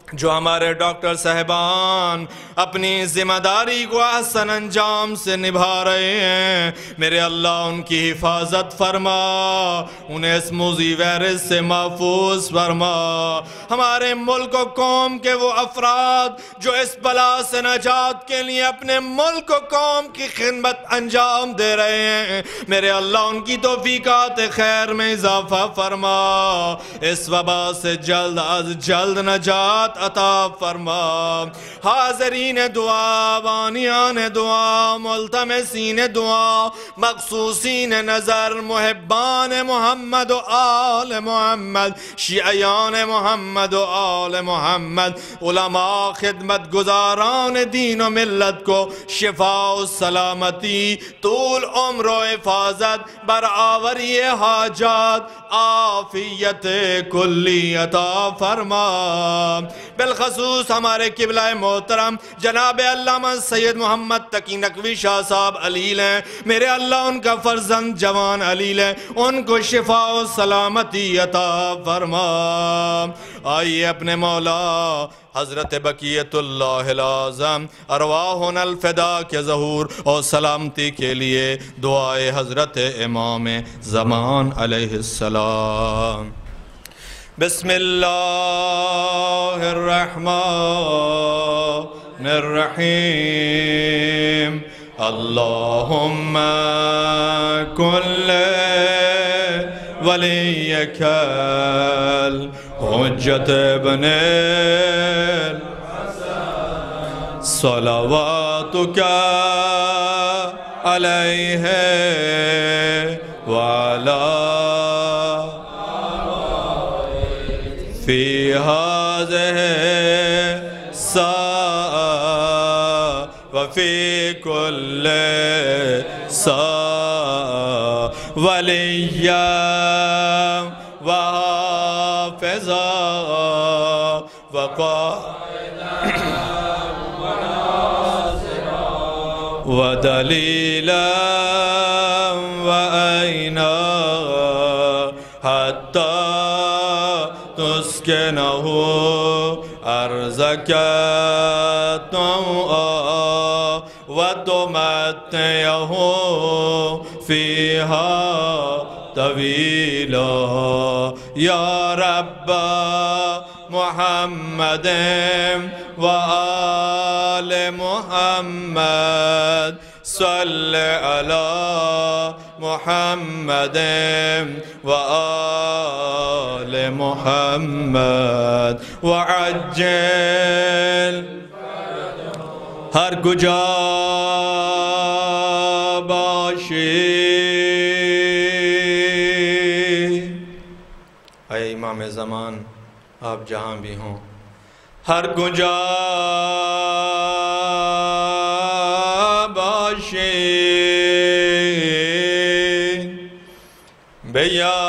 جو ہمارے ڈاکٹر صاحبان اپنی ذمہ داری کو احسن انجام سے نبھا رہے ہیں، میرے اللہ ان کی حفاظت فرما، انہیں اس موذی وائرس سے محفوظ فرما۔ ہمارے ملک و قوم کے وہ افراد جو اس بلا سے نجات کے لیے اپنے ملک و قوم کی خدمت انجام دے رہے ہیں، میرے اللہ ان کی توفیقات خیر میں اضافہ فرما، اس وبا سے جلد از جلد نجات عطا فرما۔ حاضرین دعا، بانیان دعا، ملتمسین دعا، مخصوصین نظر، محبان محمد و آل محمد، شیعیان محمد و آل محمد، علماء، خدمت گزاران دین و ملت کو شفا و سلامتی، طول عمر و حفاظت، برآوری حاجات، عافیت کلی عطا فرما۔ بالخصوص ہمارے قبلہ محترم جناب علامہ سید محمد تقی نقوی شاہ صاحب علیل ہیں، میرے اللہ ان کا فرزند جوان علیل ہے، ان کو شفا و سلامتی عطا فرما۔ آئیے اپنے مولا حضرت بقیت اللہ العظم ارواحنا الفدا کے ظہور اور سلامتی کے لیے دعائے حضرت امام زمان علیہ السلام۔ بسم اللہ الرحمن الرحیم، اللہم کل ولیک الحجت ابن صلواتک علیہ وعلا فی هذه الساعة وفي كل ساعة وليا وحافظا وقائدا ودليلا وأينا حتى تسكنه أرزك طوعا وتمتعه فيها طويلا يا رب محمد وآل محمد صل على محمد وآل محمد وعجل ہر کجا باشی۔ اے امام زمان، آپ جہاں بھی ہوں، ہر کجا باشی بے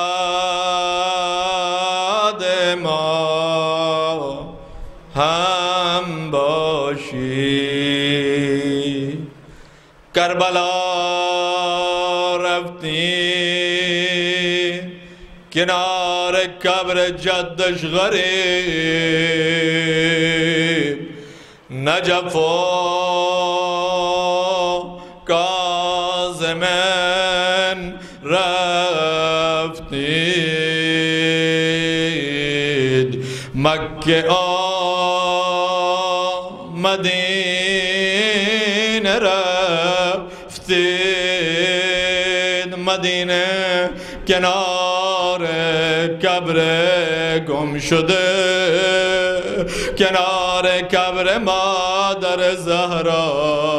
یاد ماں ہم باشی۔ کربلا رفتی کنار قبر جدش غریب، نجف و کاظمین رفتید، مکہ مدینہ رفتید، مدینہ کنار قبر گم شده، کنار قبر مادر زهرا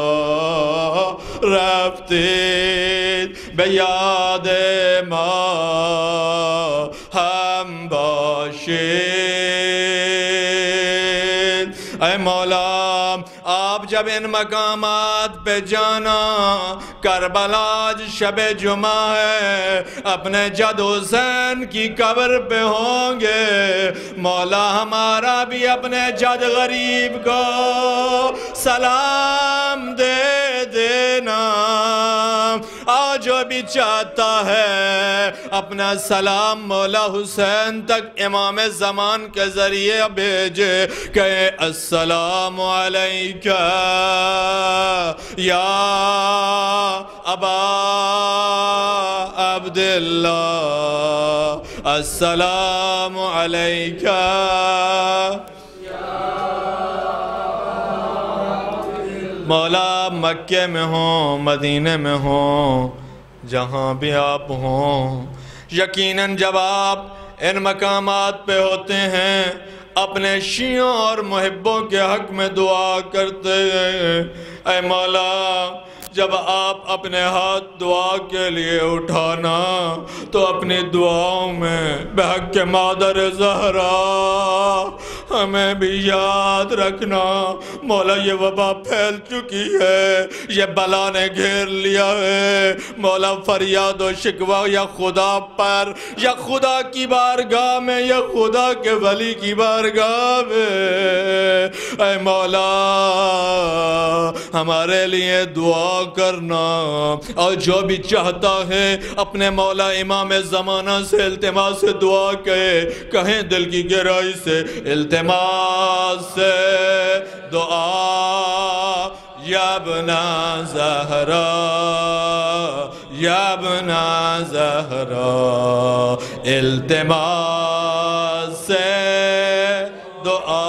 رفتید، به یاد ما هم باشید۔ اے مولا، آپ جب ان مقامات پہ جانا، کربلا آج شب جمعہ ہے، اپنے جد حسین کی قبر پہ ہوں گے، مولا ہمارا بھی اپنے جد غریب کو سلام دے دینا۔ آج جو بھی چاہتا ہے اپنا سلام مولا حسین تک امام زمان کے ذریعے بھیجے، کہے السلام علیکہ یا ابا عبداللہ، السلام علیکہ۔ مولا مکے میں ہوں، مدینے میں ہوں، جہاں بھی آپ ہوں، یقیناً جب آپ ان مقامات پہ ہوتے ہیں اپنے شیعوں اور محبوں کے حق میں دعا کرتے ہیں۔ اے مولا جب آپ اپنے ہاتھ دعا کے لیے اٹھانا تو اپنی دعاؤں میں بحق مادر زہرا ہمیں بھی یاد رکھنا۔ مولا یہ وبا پھیل چکی ہے، یہ بلا نے گھیر لیا ہے، مولا فریاد و شکوہ یا خدا پر یا خدا کی بارگاہ میں یا خدا کے ولی کی بارگاہ میں، اے مولا ہمارے لیے دعا کرنا۔ اور جو بھی چاہتا ہے اپنے مولا امام زمانہ سے التماس سے دعا کہے، کہیں دل کی گہرائی سے التماس سے دعا، یا ابنا زہرا یا ابنا زہرا، التماس سے دعا،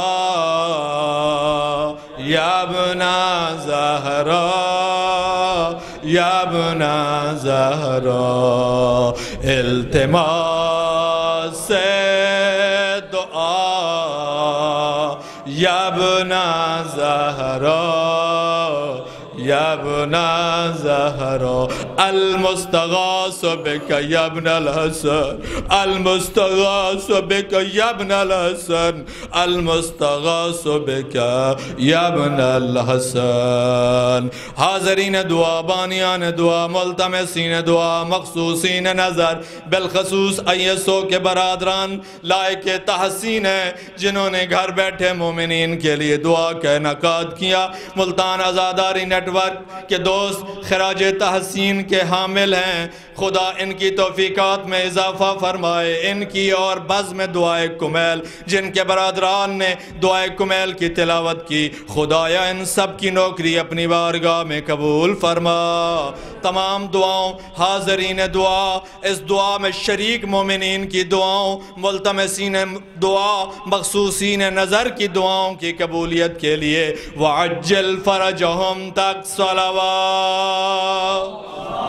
یا ابنا زہرا یا ابنا زہرا، التماس سے دعا، یا ابنا زہرا یا ابنا زہرا، المستغاث بک یا ابن الحسن، المستغاث بک یا ابن الحسن، المستغاث بک یا ابن الحسن۔ حاضرین دعا، بانیان دعا، ملتمسین دعا، مخصوصین نظر، بالخصوص ایسو کے برادران لائق تحسین ہیں جنہوں نے گھر بیٹھے مومنین کے لیے دعا کا انعقاد کیا۔ ملتان آزاداری نیٹ ورک کے دوست خراج تحسین کے حامل ہیں، خدا ان کی توفیقات میں اضافہ فرمائے۔ ان کی اور بزم دعائے کمیل جن کے برادران نے دعائے کمیل کی تلاوت کی، خدایا ان سب کی نوکری اپنی بارگاہ میں قبول فرما۔ تمام دعاؤں، حاضرین دعا، اس دعا میں شریک مومنین کی دعاؤں، ملتمسین دعا، مخصوصین نظر کی دعاؤں کی قبولیت کے لیے وعجل فرجہم تک صلوات۔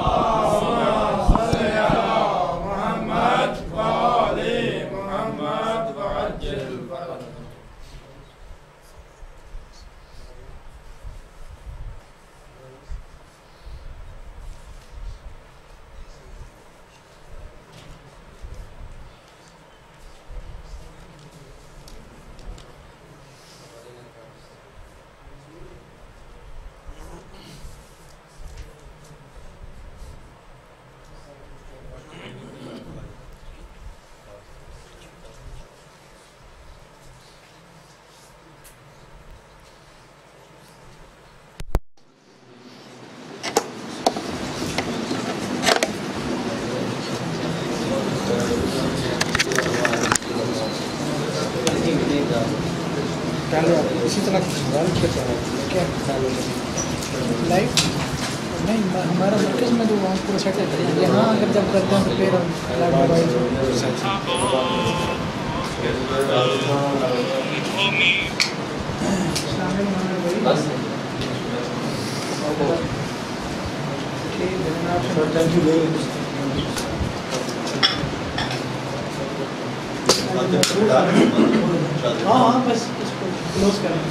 اسی طرح کیا لائف نہیں ہمارا مرکز میں جو وہاں پورا سیٹ ہے، یہاں اگر جب کرتے ہیں تو پھر ہم موبائل ہاں ہاں بس اس کو کلوز کریں۔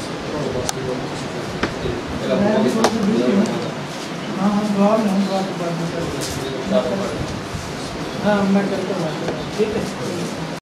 ہاں ہاں دعا میں ہم دعا کے بعد میں کر ہاں میں کرتا ہوں ٹھیک ہے۔